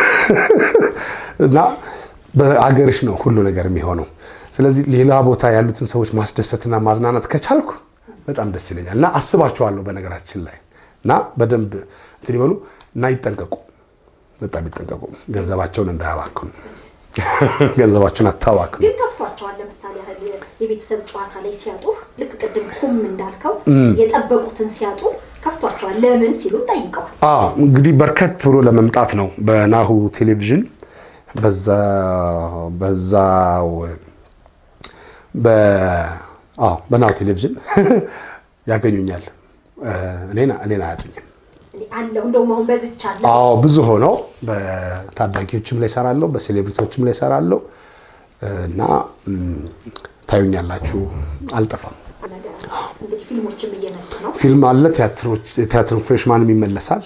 እና በአገርሽ ነው ሁሉ ነገር የሚሆነው ስለዚህ ሌላ ቦታ ያሉትን ሰዎች ማስደሰትና ማዝናናት ከቻልኩ በጣም ደስ ይለኛል እና አስባቸዋለሁ በነገራችን ላይ እና በደንብ እንትን ይበሉ እና ይጠንቀቁ በጣም ይጠንቀቁ ገንዘባቸውን እንዳያባክኑ ገንዘባቸውን አታዋክኑ ግን ከፍቷቸዋል ለምሳሌ የቤተሰብ ጨዋታ ላይ ሲያጡ ልክ ቅድም ኩም እንዳልከው የጠበቁትን ሲያጡ ከፍቷቸዋል ለምን ሲሉ ጠይቀዋል እንግዲህ በርከት ብሎ ለመምጣት ነው በናሁ ቴሌቪዥን በናሁ ቴሌቪዥን ያገኙኛል እኔና አያጡኝም አለው እንደውም አሁን በዝቻለሁ ብዙ ሆኖ በታዳጊዎችም ላይ ሰራለሁ በሴሌብሪቲዎችም ላይ ሰራለሁ እና ታዩኛላችሁ አልጠፋም እንግዲህ ፊልሞችም እየመጡ ነው ፊልም አለ ቲያትር ፍሬሽማን ይመለሳል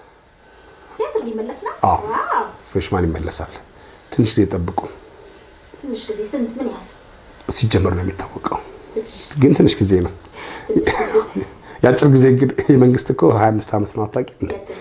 ፍሬሽማን ይመለሳል ትንሽ ሊጠብቁ ትንሽ ጊዜ ስንት ምን ያህል ሲጀመር ነው የሚታወቀው ግን ትንሽ ጊዜ ነው ያጭር ጊዜ ግን የመንግስት እኮ 25 አመት ነው አጣቂ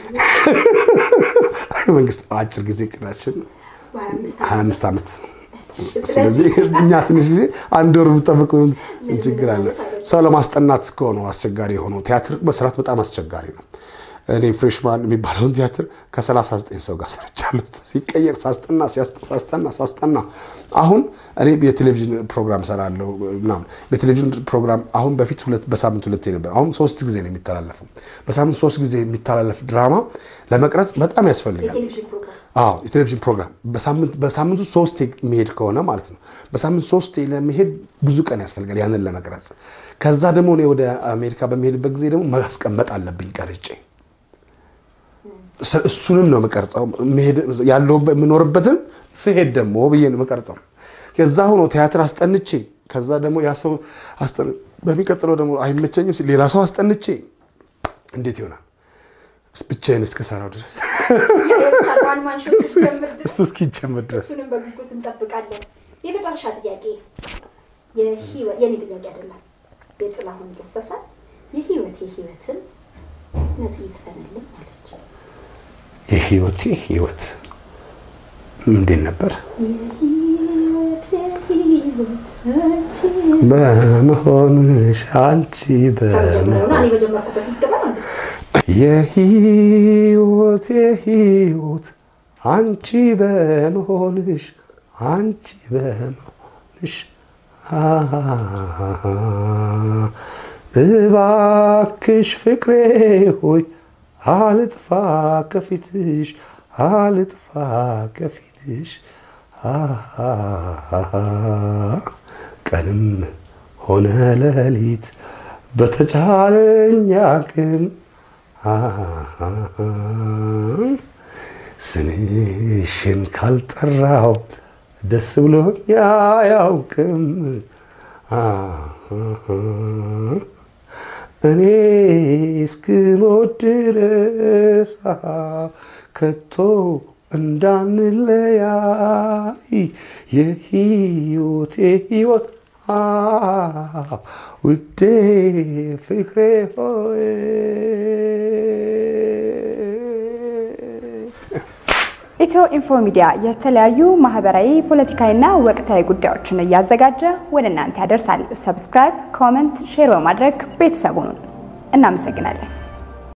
መንግስት አጭር ጊዜ ቅዳችን 25 አመት ስለዚህ እኛ ትንሽ ጊዜ አንድ ወር ብጠብቁ ችግር አለ ሰው ለማስጠናት እኮ ነው አስቸጋሪ ሆኖ ቲያትር መስራት በጣም አስቸጋሪ ነው እኔ ፍሬሽማን የሚባለው ቲያትር ከ39 ሰው ጋር ሰርቻለሁ ሲቀየር ሳስጠና አሁን እኔ የቴሌቪዥን ፕሮግራም ሰራለሁ ምናምን በቴሌቪዥን ፕሮግራም አሁን በፊት በሳምንት ሁለቴ ነበር አሁን 3 ጊዜ ነው የሚተላለፈው በሳምንት 3 ጊዜ የሚተላለፍ ድራማ ለመቅረጽ በጣም ያስፈልጋል የቴሌቪዥን ፕሮግራም በሳምንቱ 3 የሚሄድ ከሆነ ማለት ነው በሳምንት 3 ለመሄድ ብዙ ቀን ያስፈልጋል ያንን ለመቅረጽ ከዛ ደግሞ እኔ ወደ አሜሪካ በመሄድበት ጊዜ ደግሞ ማስቀመጥ አለብኝ ቀርጬ እሱንም ነው መቀርጻው መሄድ ያለው ምኖርበትን ሲሄድ ደግሞ በየነ መቀርጻው ከዛ ሆኖ ቲያትር አስጠንቼ ከዛ ደግሞ ያሰው በሚቀጥለው ደግሞ አይመቸኝም ሌላ ሰው አስጠንቼ እንዴት ይሆናል ብቻዬን እስከሰራው ድረስ የቻላን ማንሾስ እስኪጀምር ድረስ እሱንም በጉጉት እንጠብቃለን የመጨረሻ ጥያቄ የኔ ጥያቄ አይደለም የጥላሁን ገሰሰ የህይወትን ነጽ ይስፈንልኝ አለች የህይወት ምንድን ነበር በመሆንሽ አንቺ በመሆን እኔ በጀመርኩበት ይገባል የህይወት አንቺ በመሆንሽ እባክሽ ፍቅሬ ሆይ አልጥፋ ከፊትሽ አልጥፋ ከፊትሽ ቀንም ሆነ ሌሊት በተቻለኝ አቅም ስምሽን ካልጠራው ደስ ብሎኝ አያውቅም እኔ እስክሞት ድረስ ከቶ እንዳንለያይ የህይወቴ ህይወት ውዴ ፍቅሬ ሆይ ኢትዮኢንፎ ሚዲያ የተለያዩ ማህበራዊ ፖለቲካዊና ወቅታዊ ጉዳዮችን ያዘጋጀ ወደ እናንተ ያደርሳል። ሰብስክራይብ፣ ኮሜንት፣ ሼር በማድረግ ቤተሰቡን እናመሰግናለን።